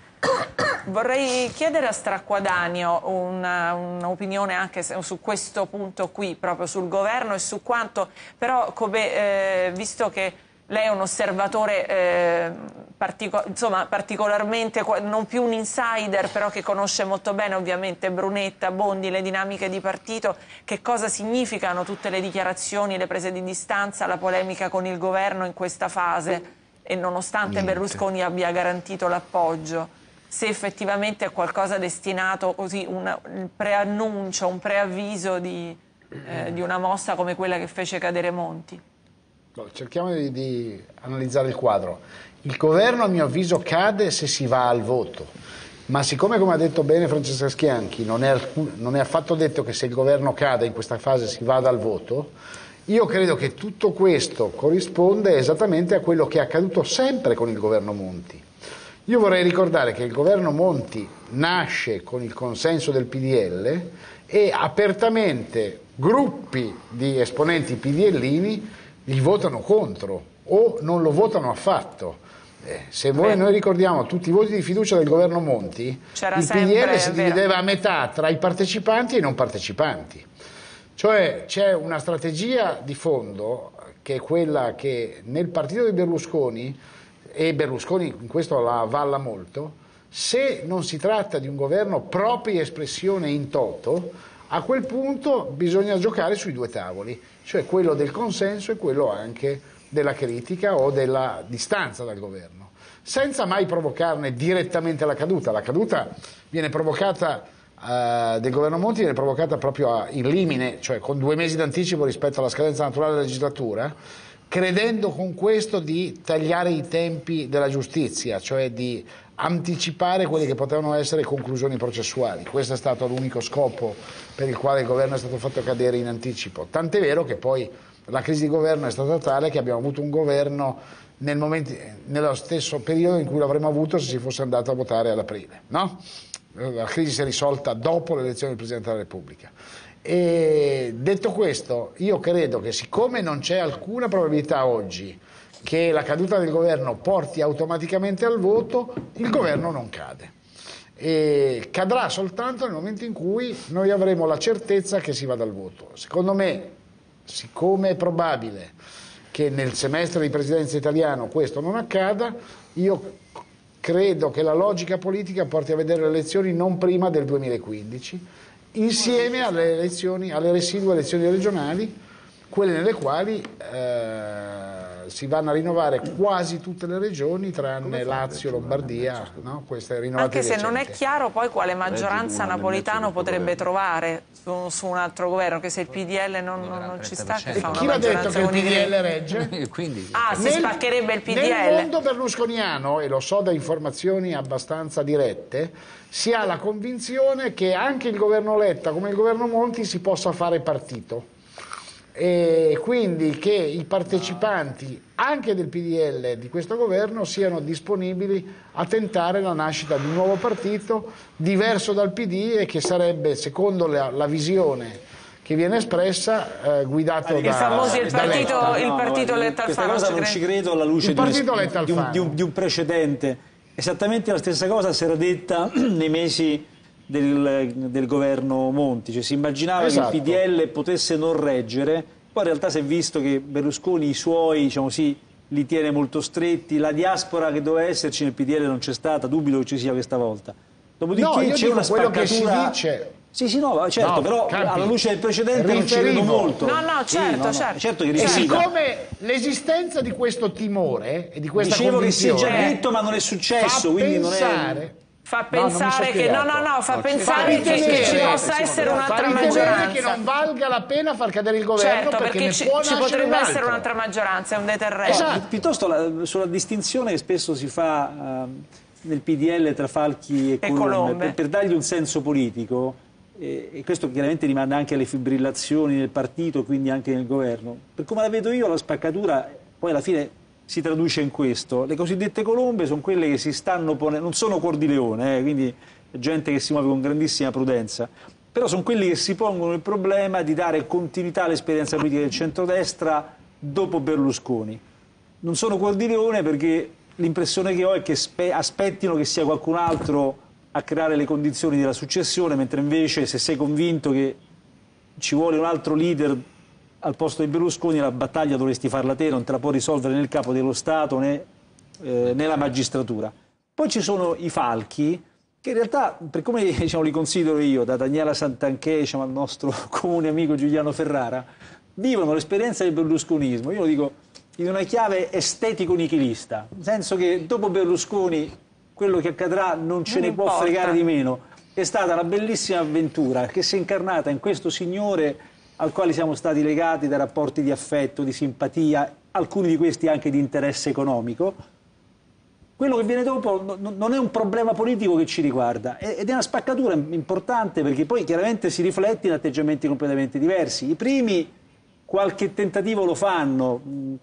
Vorrei chiedere a Stracquadanio un'opinione anche su questo punto qui, proprio sul governo e su quanto, però come, eh, visto che lei è un osservatore eh, partico insomma, particolarmente, non più un insider, però che conosce molto bene ovviamente Brunetta, Bondi, le dinamiche di partito, che cosa significano tutte le dichiarazioni, le prese di distanza, la polemica con il governo in questa fase, e nonostante Niente. Berlusconi abbia garantito l'appoggio, se effettivamente è qualcosa destinato così, un preannuncio, un preavviso di, eh, di una mossa come quella che fece cadere Monti. Cerchiamo di, di analizzare il quadro. Il governo, a mio avviso, cade se si va al voto. Ma siccome, come ha detto bene Francesca Schianchi, non è, non è affatto detto che se il governo cade in questa fase si vada al voto, io credo che tutto questo corrisponde esattamente a quello che è accaduto sempre con il governo Monti. Io vorrei ricordare che il governo Monti nasce con il consenso del P D L e apertamente gruppi di esponenti PDLini gli votano contro o non lo votano affatto. Eh, se voi, noi ricordiamo tutti i voti di fiducia del governo Monti, il P D L si divideva a metà tra i partecipanti e i non partecipanti. Cioè c'è una strategia di fondo che è quella che nel partito di Berlusconi, e Berlusconi in questo la avvalla molto, se non si tratta di un governo propria espressione in toto, a quel punto bisogna giocare sui due tavoli, cioè quello del consenso e quello anche della critica o della distanza dal governo, senza mai provocarne direttamente la caduta. La caduta viene provocata, uh, del governo Monti viene provocata proprio a, in limine, cioè con due mesi d'anticipo rispetto alla scadenza naturale della legislatura, credendo con questo di tagliare i tempi della giustizia, cioè di anticipare quelle che potevano essere conclusioni processuali. Questo è stato l'unico scopo per il quale il governo è stato fatto cadere in anticipo. Tant'è vero che poi la crisi di governo è stata tale che abbiamo avuto un governo nel momento, nello stesso periodo in cui l'avremmo avuto se si fosse andato a votare ad aprile, no? La crisi si è risolta dopo l'elezione del Presidente della Repubblica. E detto questo, io credo che siccome non c'è alcuna probabilità oggi che la caduta del governo porti automaticamente al voto, il governo non cade. E cadrà soltanto nel momento in cui noi avremo la certezza che si vada al voto. Secondo me, siccome è probabile che nel semestre di presidenza italiano questo non accada, io credo che la logica politica porti a vedere le elezioni non prima del duemilaquindici, insieme alle elezioni, alle residue elezioni regionali, quelle nelle quali eh, si vanno a rinnovare quasi tutte le regioni tranne Lazio, Lombardia, no? Queste anche se recenti. Non è chiaro poi quale maggioranza Napolitano potrebbe trovare su, su un altro governo, che se il P D L non, non, non ci sta, che fa una chi l'ha detto che il P D L unire... regge? Quindi, ah, si nel, spaccherebbe il P D L. Nel mondo berlusconiano, e lo so da informazioni abbastanza dirette, si ha la convinzione che anche il governo Letta come il governo Monti si possa fare partito. E quindi che i partecipanti anche del P D L di questo governo siano disponibili a tentare la nascita di un nuovo partito diverso dal P D e che sarebbe, secondo la, la visione che viene espressa, eh, guidato il da, famoso il da partito, Letta. il No, partito no, Letta questa Alfano. cosa non ci credo alla luce il di un, partito Letta di, un, Alfano. di, un, di un precedente. Esattamente la stessa cosa si era detta nei mesi del, del governo Monti, cioè si immaginava esatto. che il P D L potesse non reggere, poi in realtà si è visto che Berlusconi i suoi, diciamo sì, li tiene molto stretti, la diaspora che doveva esserci nel P D L non c'è stata, dubito che ci sia questa volta. Dopodiché no, io c'è dico una quello che spaccatura... si dice. Sì, sì, no, certo, No, però Campi, alla luce del precedente non ci riferivo. credo molto. No, no, certo, sì, no, no, certo. certo che E riferivo. siccome l'esistenza di questo timore e di questa Dicevo che si è convinzione già detto ma non è successo, fa quindi pensare, non è... Fa No, non mi pensare so che no, spiegato. no, no, fa No, pensare fa che, che ci ritenere- possa essere fa un'altra ritenere maggioranza. che non valga la pena far cadere il governo Certo, perché, perché ne ci, può ci nascere potrebbe un essere altro. un'altra maggioranza, è un deterrente. Esatto. Piuttosto la, sulla distinzione che spesso si fa ehm, nel P D L tra Falchi e, E Colombe, Colombe. Per, per dargli un senso politico, eh, e questo chiaramente rimanda anche alle fibrillazioni nel partito, quindi anche nel governo. Per come la vedo io, la spaccatura poi alla fine si traduce in questo. Le cosiddette colombe sono quelle che si stanno ponendo, non sono cuor di leone, eh, quindi è gente che si muove con grandissima prudenza, però sono quelli che si pongono il problema di dare continuità all'esperienza politica del centrodestra dopo Berlusconi. Non sono cuor di leone perché l'impressione che ho è che aspettino che sia qualcun altro a creare le condizioni della successione, mentre invece se sei convinto che ci vuole un altro leader al posto di Berlusconi, la battaglia dovresti farla te, non te la può risolvere né il capo dello Stato né, eh, né la magistratura. Poi ci sono i falchi, che in realtà, per come diciamo, li considero io, da Daniela Santanchè diciamo, al nostro comune amico Giuliano Ferrara, vivono l'esperienza del berlusconismo, io lo dico in una chiave estetico-nichilista, nel senso che dopo Berlusconi quello che accadrà non ce Non ne può importa. fregare di meno. È stata una bellissima avventura che si è incarnata in questo signore al quale siamo stati legati da rapporti di affetto, di simpatia, alcuni di questi anche di interesse economico, quello che viene dopo non è un problema politico che ci riguarda ed è una spaccatura importante, perché poi chiaramente si riflette in atteggiamenti completamente diversi. I primi qualche tentativo lo fanno,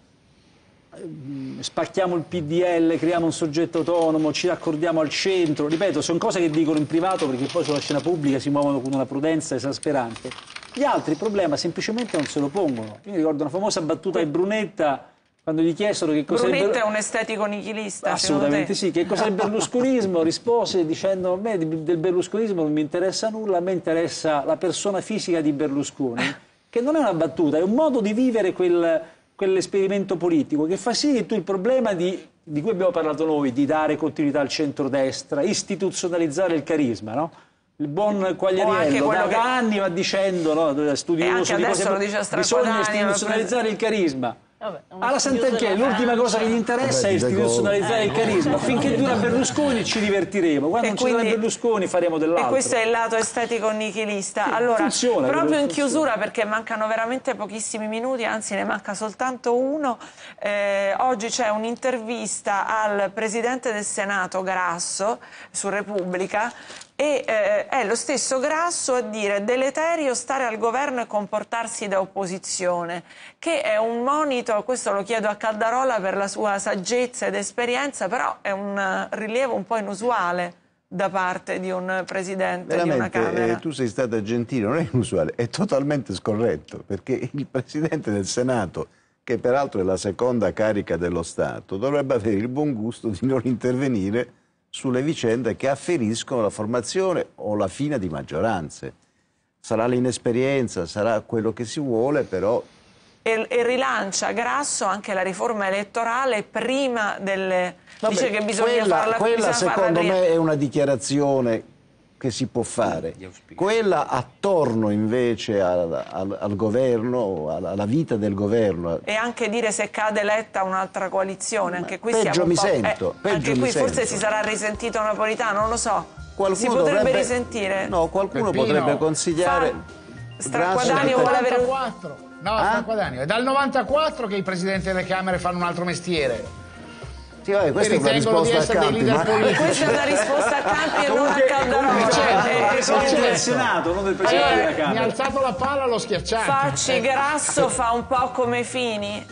spacchiamo il P D L, creiamo un soggetto autonomo, ci raccordiamo al centro, ripeto, sono cose che dicono in privato perché poi sulla scena pubblica si muovono con una prudenza esasperante. Gli altri il problema semplicemente non se lo pongono. Io mi ricordo una famosa battuta di Brunetta, quando gli chiesero che cos'è Brunetta il Ber... è un estetico nichilista. Assolutamente sì, che cos'è il berlusconismo, rispose dicendo: a me del berlusconismo non mi interessa nulla, a me interessa la persona fisica di Berlusconi, che non è una battuta, è un modo di vivere quel, quell'esperimento politico che fa sì che tu il problema di, di cui abbiamo parlato noi, di dare continuità al centrodestra, istituzionalizzare il carisma, no? Il buon Quagliariello da, che... da anni va dicendo, no, studioso di cose, bisogna istituzionalizzare il carisma. Vabbè, alla Santanchè l'ultima cosa che gli interessa è istituzionalizzare il carisma. Finché dura Berlusconi ci divertiremo, quando non ci sarà Berlusconi faremo dell'altro. E questo è il lato estetico nichilista. Sì, allora, funziona, proprio in chiusura, funziona, perché mancano veramente pochissimi minuti, anzi ne manca soltanto uno, eh, oggi c'è un'intervista al Presidente del Senato Grasso su Repubblica, e eh, è lo stesso Grasso a dire: deleterio stare al governo e comportarsi da opposizione, che è un monito, questo lo chiedo a Caldarola per la sua saggezza ed esperienza, però è un rilievo un po' inusuale da parte di un Presidente veramente, di una Camera. Eh, tu sei stata gentile, non è inusuale, è totalmente scorretto, perché il Presidente del Senato, che peraltro è la seconda carica dello Stato, dovrebbe avere il buon gusto di non intervenire sulle vicende che afferiscono la formazione o la fine di maggioranze. Sarà l'inesperienza, sarà quello che si vuole, però... E, e rilancia Grasso anche la riforma elettorale prima delle... Vabbè, dice che bisogna quella, farla quella bisogna secondo farla me è una dichiarazione che si può fare. Quella attorno invece al, al, al governo, alla, alla vita del governo. E anche dire se cade eletta un'altra coalizione, anche qui peggio siamo mi un po'... sento, eh, peggio anche mi qui sento. forse si sarà risentito Napolitano, non lo so. Qualcuno si potrebbe dovrebbe, risentire. No, qualcuno Peppino, potrebbe consigliare... Fa... Stracquadanio vuole avere... No, ah? Stracquadanio, è dal novantaquattro che i presidenti delle Camere fanno un altro mestiere. Sì, vabbè, questa è una risposta a Campi, ma... Questa è una risposta a Campi e non a Caldarola. È del Senato, non del Presidente eh, della Camera. Mi ha alzato la palla, l'ho schiacciato. Facci Grasso fa un po' come Fini.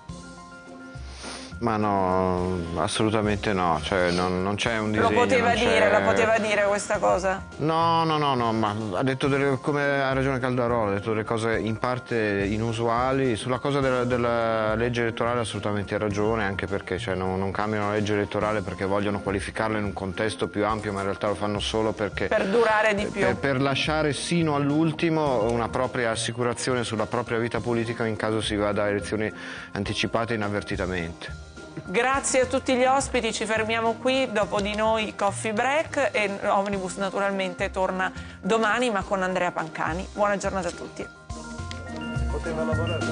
Ma no, assolutamente no, cioè non, non c'è un disegno. Lo poteva dire, la lo poteva dire questa cosa? No, no, no, no, ma ha detto delle, come ha ragione Caldarola, ha detto delle cose in parte inusuali. Sulla cosa della, della legge elettorale assolutamente ha ragione, anche perché cioè, non, non cambiano la legge elettorale perché vogliono qualificarla in un contesto più ampio, ma in realtà lo fanno solo perché... Per durare di più. Per, per lasciare sino all'ultimo una propria assicurazione sulla propria vita politica in caso si vada a elezioni anticipate inavvertitamente. Grazie a tutti gli ospiti, ci fermiamo qui, dopo di noi Coffee Break e Omnibus naturalmente torna domani ma con Andrea Pancani. Buona giornata a tutti. Poteva lavorare.